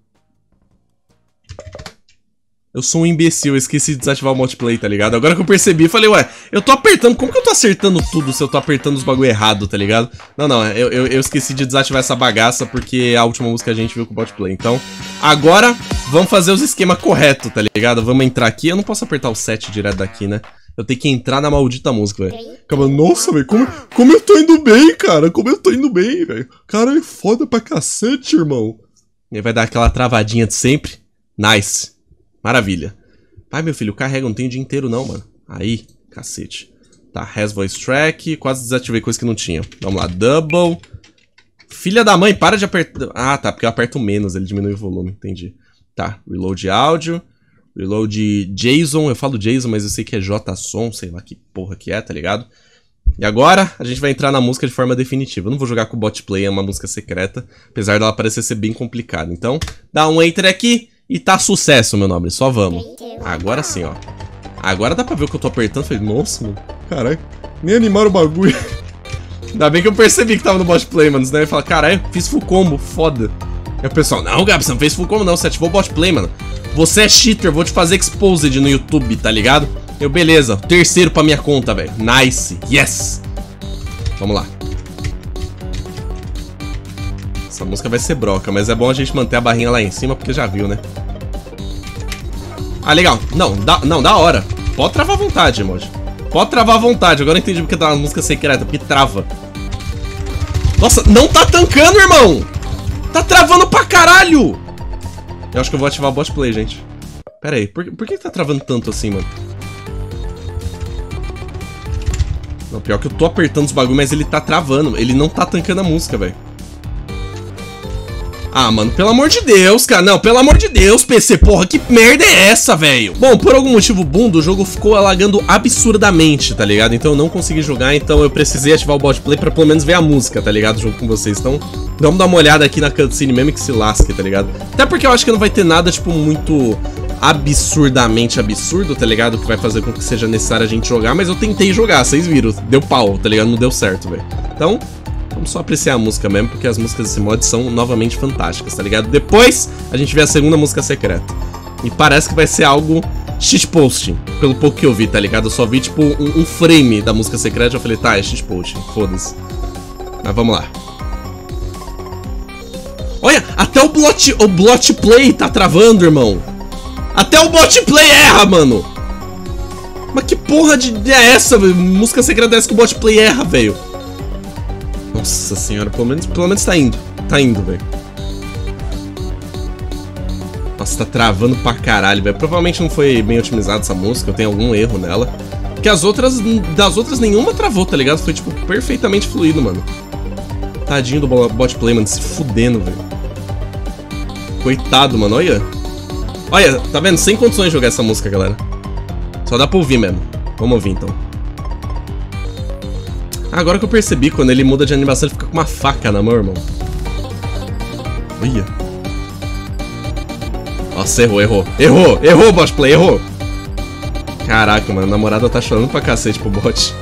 B: Eu sou um imbecil, eu esqueci de desativar o multiplayer, tá ligado? Agora que eu percebi, falei, ué, eu tô apertando, como que eu tô acertando tudo se eu tô apertando os bagulho errado, tá ligado? Não, eu esqueci de desativar essa bagaça porque a última música a gente viu com o multiplayer. Então, agora, vamos fazer os esquemas corretos, tá ligado? Vamos entrar aqui, eu não posso apertar o 7 direto daqui, né? Eu tenho que entrar na maldita música, velho. Nossa, velho, como eu tô indo bem, cara, como eu tô indo bem, velho. Cara, é foda pra cacete, irmão. E aí vai dar aquela travadinha de sempre. Nice. Maravilha. Ai, meu filho, carrega, não tem o dia inteiro não, mano. Aí, cacete. Tá, Has Voice Track. Quase desativei coisa que não tinha. Vamos lá, Double. Filha da mãe, para de apertar. Ah, tá, porque eu aperto menos, ele diminui o volume, entendi. Tá, Reload Áudio. Reload JSON, eu falo JSON, mas eu sei que é JSON, sei lá que porra que é, tá ligado? E agora, a gente vai entrar na música de forma definitiva. Eu não vou jogar com o bot play, é uma música secreta. Apesar dela parecer ser bem complicada. Então, dá um enter aqui. E tá sucesso, meu nobre, só vamos. Agora sim, ó. Agora dá pra ver o que eu tô apertando. Falei, nossa, mano, caralho, nem animaram o bagulho. Ainda bem que eu percebi que tava no bot play, mano. Senão eu ia falar, caralho, fiz full combo, foda. Aí o pessoal, não, Gabi, você não fez full combo não, você ativou o bot play, mano. Você é cheater, vou te fazer exposed no YouTube, tá ligado? Eu, beleza, terceiro pra minha conta, velho. Nice, yes. Vamos lá. Essa música vai ser broca, mas é bom a gente manter a barrinha lá em cima, porque já viu, né? Ah, legal. Não, da hora. Pode travar à vontade, emoji. Pode travar à vontade. Agora eu entendi porque tá na música secreta, porque trava. Nossa, não tá tancando, irmão! Tá travando pra caralho! Eu acho que eu vou ativar o bot play, gente. Pera aí, por que tá travando tanto assim, mano? Não, pior que eu tô apertando os bagulho, mas ele tá travando. Ele não tá tancando a música, velho. Ah, mano, pelo amor de Deus, cara. Não, pelo amor de Deus, PC, porra, que merda é essa, velho? Bom, por algum motivo bunda, o jogo ficou alagando absurdamente, tá ligado? Então eu não consegui jogar, então eu precisei ativar o bot play pra pelo menos ver a música, tá ligado? Junto com vocês. Então, vamos dar uma olhada aqui na cutscene mesmo que se lasque, tá ligado? Até porque eu acho que não vai ter nada, tipo, muito absurdamente absurdo, tá ligado? Que vai fazer com que seja necessário a gente jogar, mas eu tentei jogar, vocês viram. Deu pau, tá ligado? Não deu certo, velho. Então... vamos só apreciar a música mesmo, porque as músicas desse mod são novamente fantásticas, tá ligado? Depois, a gente vê a segunda música secreta. E parece que vai ser algo shitposting, pelo pouco que eu vi, tá ligado? Eu só vi, tipo, um frame da música secreta e eu falei, tá, é shitposting, foda-se. Mas vamos lá. Olha, até o bot play tá travando, irmão. Até o bot play erra, mano. Mas que porra é essa, velho? Música secreta é essa que o bot play erra, velho. Nossa senhora, pelo menos tá indo. Tá indo, velho. Nossa, tá travando pra caralho, velho. Provavelmente não foi bem otimizada essa música, eu tenho algum erro nela. Porque das outras nenhuma travou, tá ligado? Foi, tipo, perfeitamente fluido, mano. Tadinho do bot play, mano, se fudendo, velho. Coitado, mano, olha. Olha, tá vendo? Sem condições de jogar essa música, galera. Só dá pra ouvir mesmo. Vamos ouvir, então. Agora que eu percebi, quando ele muda de animação, ele fica com uma faca na mão, irmão. Olha. Nossa, errou, bot play, errou. Caraca, mano, a namorada tá chorando pra cacete pro bot.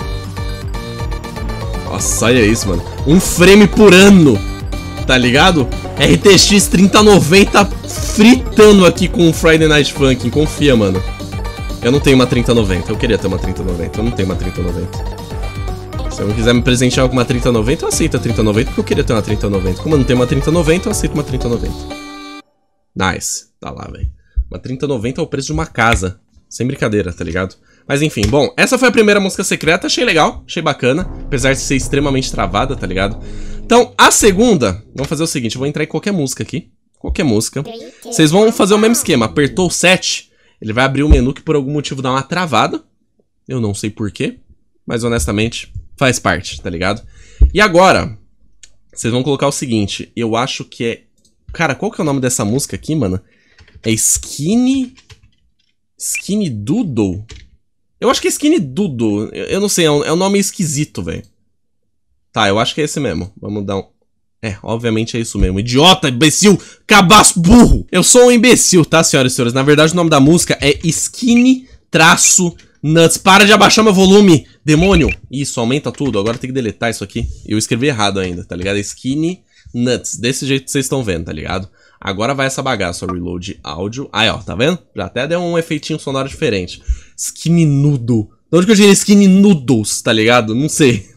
B: Nossa, olha isso, mano. 1 frame por ano, tá ligado? RTX 3090 fritando aqui com o Friday Night Funkin', confia, mano. Eu não tenho uma 3090, eu queria ter uma 3090, eu não tenho uma 3090. Se alguém quiser me presentear com uma 3090, eu aceito a 3090, porque eu queria ter uma 3090. Como eu não tenho uma 3090, eu aceito uma 3090. Nice, tá lá, velho. Uma 3090 é o preço de uma casa. Sem brincadeira, tá ligado? Mas enfim, bom, essa foi a primeira música secreta, achei legal, achei bacana, apesar de ser extremamente travada, tá ligado? Então, a segunda, vamos fazer o seguinte, eu vou entrar em qualquer música aqui, qualquer música. Vocês vão fazer o mesmo esquema, apertou o 7, ele vai abrir o menu que por algum motivo dá uma travada. Eu não sei porquê, mas honestamente, faz parte, tá ligado? E agora, vocês vão colocar o seguinte, eu acho que é... Cara, qual que é o nome dessa música aqui, mano? É Skinny Doodle? Eu acho que é Skinny Doodle. Eu não sei, é um nome esquisito, velho. Tá, eu acho que é esse mesmo. Vamos dar um... É, obviamente é isso mesmo. Idiota, imbecil, cabaço, burro. Eu sou um imbecil, tá, senhoras e senhores? Na verdade, o nome da música é Skinny-Nuts. Para de abaixar meu volume, demônio. Isso, aumenta tudo. Agora tem que deletar isso aqui. Eu escrevi errado ainda, tá ligado? Skinny-Nuts. Desse jeito que vocês estão vendo, tá ligado? Agora vai essa bagaça, reload áudio. Aí, ó, tá vendo? Já até deu um efeitinho sonoro diferente. Skinny Noodle. De onde que eu tirei Skinny Noodles, tá ligado? Não sei.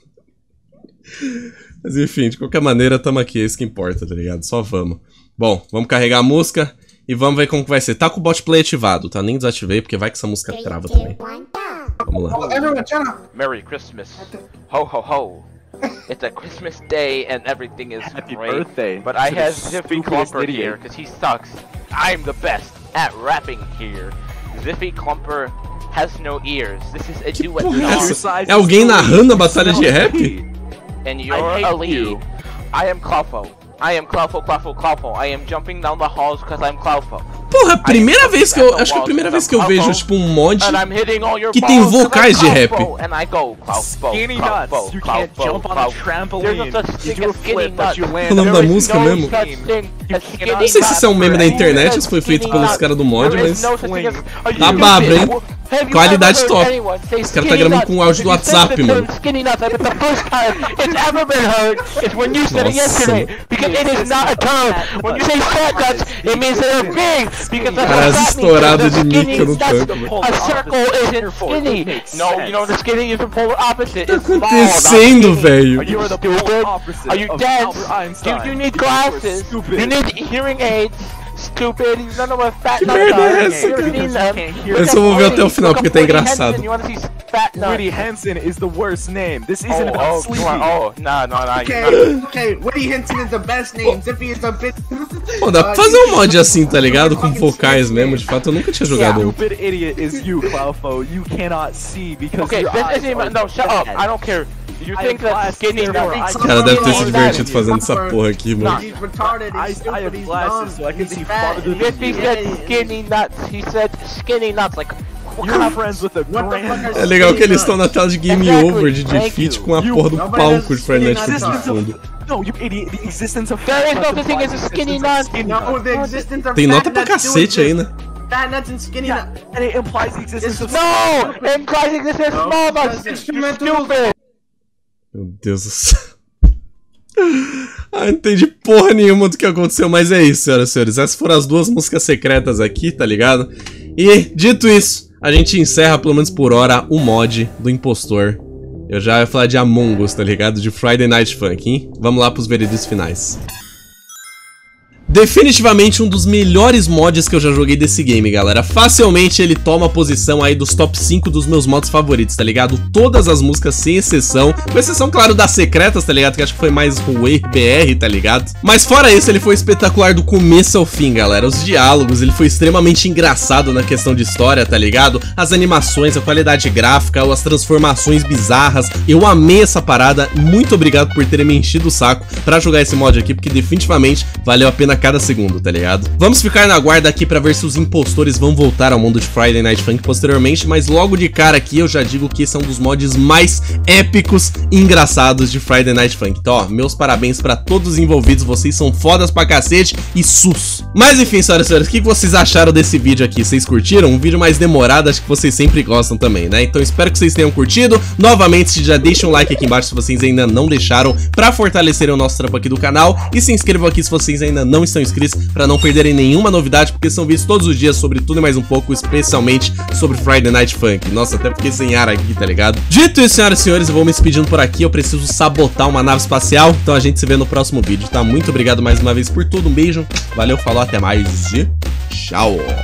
B: Mas enfim, de qualquer maneira, tamo aqui, é isso que importa, tá ligado? Só vamos. Bom, vamos carregar a música e vamos ver como que vai ser. Tá com o bot play ativado, tá? Nem desativei, porque vai que essa música trava também. Vamos lá.
A: Merry Christmas. Ho, ho, ho. It's a Christmas day and everything is
C: Happy
A: great.
C: birthday
A: But I
C: to
A: have
C: the
A: Ziffy
C: stupidest
A: Clumper
C: idiot.
A: here because he sucks. I'm the best at rapping here. Ziffy Clumper has no ears. This is a duet
B: porra é
A: song.
B: essa? É alguém narrando a batalha de rap?
A: And you're a lead. I am Clawfo. I am Clawfo, Clawfo, Clawfo. I am jumping down the halls because I'm Clawfo.
B: Porra, primeira vez que eu... Acho que é a primeira vez que eu vejo, tipo, um mod
A: And I'm hitting all your
B: que tem
A: balls 'cause
B: vocais
A: I'm
B: de rap.
A: Clawfo. And I go Clawfo,
C: Skinny
A: Clawfo,
C: nuts. You can't
A: Clawfo,
C: jump on a
A: Clawfo.
C: trampoline.
A: There's no such
C: You
A: thing
C: do a
A: as skinny
C: flip, but you
A: nuts.
C: land.
B: O nome da
A: There is
B: música
A: no
B: mesmo?
A: such thing as skinny
B: Não sei se isso é um meme da internet ou se foi feito pelos caras do mod, mas... Tá brabo, hein? Qualidade top. Os caras tá gravando com o áudio do WhatsApp, mano.
A: Skinny nuts, but the first time it's ever been heard is when you said it yesterday. Because it is not a term. When you say fat nuts, it means they're big. Because the
B: Cara,
A: fat
B: estourado
A: means
B: de
A: they're
B: mica no
A: skinny
B: tanque,
A: nuts.
B: mano.
A: A circle isn't skinny. No, you know the skinny is the polar opposite. It's small, not
B: Acontecendo,
A: skinny.
B: velho.
C: You are the
A: Stupid.
C: opposite
A: Are you
C: of
A: dead?
C: Albert Einstein.
A: You need
C: You are
A: glasses.
C: stupid.
A: You need hearing aids. Stupid. You don't know what fat
B: Que
A: nuts
B: merda é
A: are.
B: essa,
A: You've
B: cara?
A: seen them.
B: Eu só vou ver até o final porque tá engraçado.
A: You wanna see fat nuts?
C: Woody Hansen is the worst name. This isn't about sleeping.
A: no.
D: Okay, Woody Henson is the best name. Ziffy is the best.
B: Pô, dá pra fazer um mod assim, tá ligado? Com vocais mesmo, de fato, eu nunca tinha jogado um.
C: Stupid idiot is you, Clawfo. You cannot see because
A: Okay,
C: your
A: this
C: eyes
A: isn't even.
C: are
A: No, shut up.
C: dead.
A: I don't care. You
C: I
A: think
C: have
A: that
C: glasses,
A: skinny
C: therefore I
A: nuts?
B: O cara deve ter se divertido fazendo essa porra aqui, mano.
D: He's retarded.
C: I
D: He's stupid.
C: have
D: He's
C: glasses,
D: dumb.
C: so I can
D: He's
C: see
D: fat.
C: farther than
A: If he
C: you.
A: said skinny nuts, he said skinny nuts. Like, what kind
C: You're
A: of
C: friends with a
D: What the fuck
C: grand...
D: are
B: É legal que eles estão na tela de Game Over de defeat com a porra do palco de Friday Night Funkin' de fundo.
C: No, you idiot. The existence of
A: There is no
C: fat
A: such thing as a
C: nuts
A: skinny
C: implies
A: nut.
D: No, the existence of
B: Tem
D: fat
B: nota pra
D: nuts do
B: cacete aí,
D: exist.
B: né?
D: Fat nuts and skinny
C: Yeah,
D: nuts.
C: and it implies the existence of...
A: No! Implies this is small nuts.
D: Because
A: You
D: instrumentals-
A: stupid.
B: Meu Deus do céu. Ah, não entendi porra nenhuma do que aconteceu, mas é isso, senhoras e senhores. Essas foram as duas músicas secretas aqui, tá ligado? E, dito isso, a gente encerra, pelo menos por hora, o mod do impostor. Eu já ia falar de Among Us, tá ligado? De Friday Night Funkin', hein? Vamos lá pros veredictos finais. Definitivamente um dos melhores mods que eu já joguei desse game, galera. Facilmente ele toma a posição aí dos top 5 dos meus mods favoritos, tá ligado? Todas as músicas, sem exceção. Com exceção, claro, das secretas, tá ligado? Que acho que foi mais Huawei BR, tá ligado? Mas fora isso, ele foi espetacular do começo ao fim, galera. Os diálogos, ele foi extremamente engraçado na questão de história, tá ligado? As animações, a qualidade gráfica, as transformações bizarras. Eu amei essa parada. Muito obrigado por terem me enchido o saco pra jogar esse mod aqui, porque definitivamente valeu a pena cada segundo, tá ligado? Vamos ficar na guarda aqui pra ver se os impostores vão voltar ao mundo de Friday Night Funk posteriormente, mas logo de cara aqui eu já digo que esse é um dos mods mais épicos e engraçados de Friday Night Funk. Então, ó, meus parabéns pra todos os envolvidos, vocês são fodas pra cacete e sus. Mas enfim, senhoras e senhores, o que vocês acharam desse vídeo aqui? Vocês curtiram? Um vídeo mais demorado, acho que vocês sempre gostam também, né? Então espero que vocês tenham curtido. Novamente, já deixem um like aqui embaixo se vocês ainda não deixaram, pra fortalecerem o nosso trampo aqui do canal. E se inscrevam aqui se vocês ainda não estão inscritos, pra não perderem nenhuma novidade, porque são vídeos todos os dias sobre tudo e mais um pouco, especialmente sobre Friday Night Funk. Nossa, até fiquei sem ar aqui, tá ligado? Dito isso, senhoras e senhores, eu vou me despedindo por aqui. Eu preciso sabotar uma nave espacial, então a gente se vê no próximo vídeo, tá? Muito obrigado mais uma vez por tudo, um beijo, valeu, falou, até mais e tchau!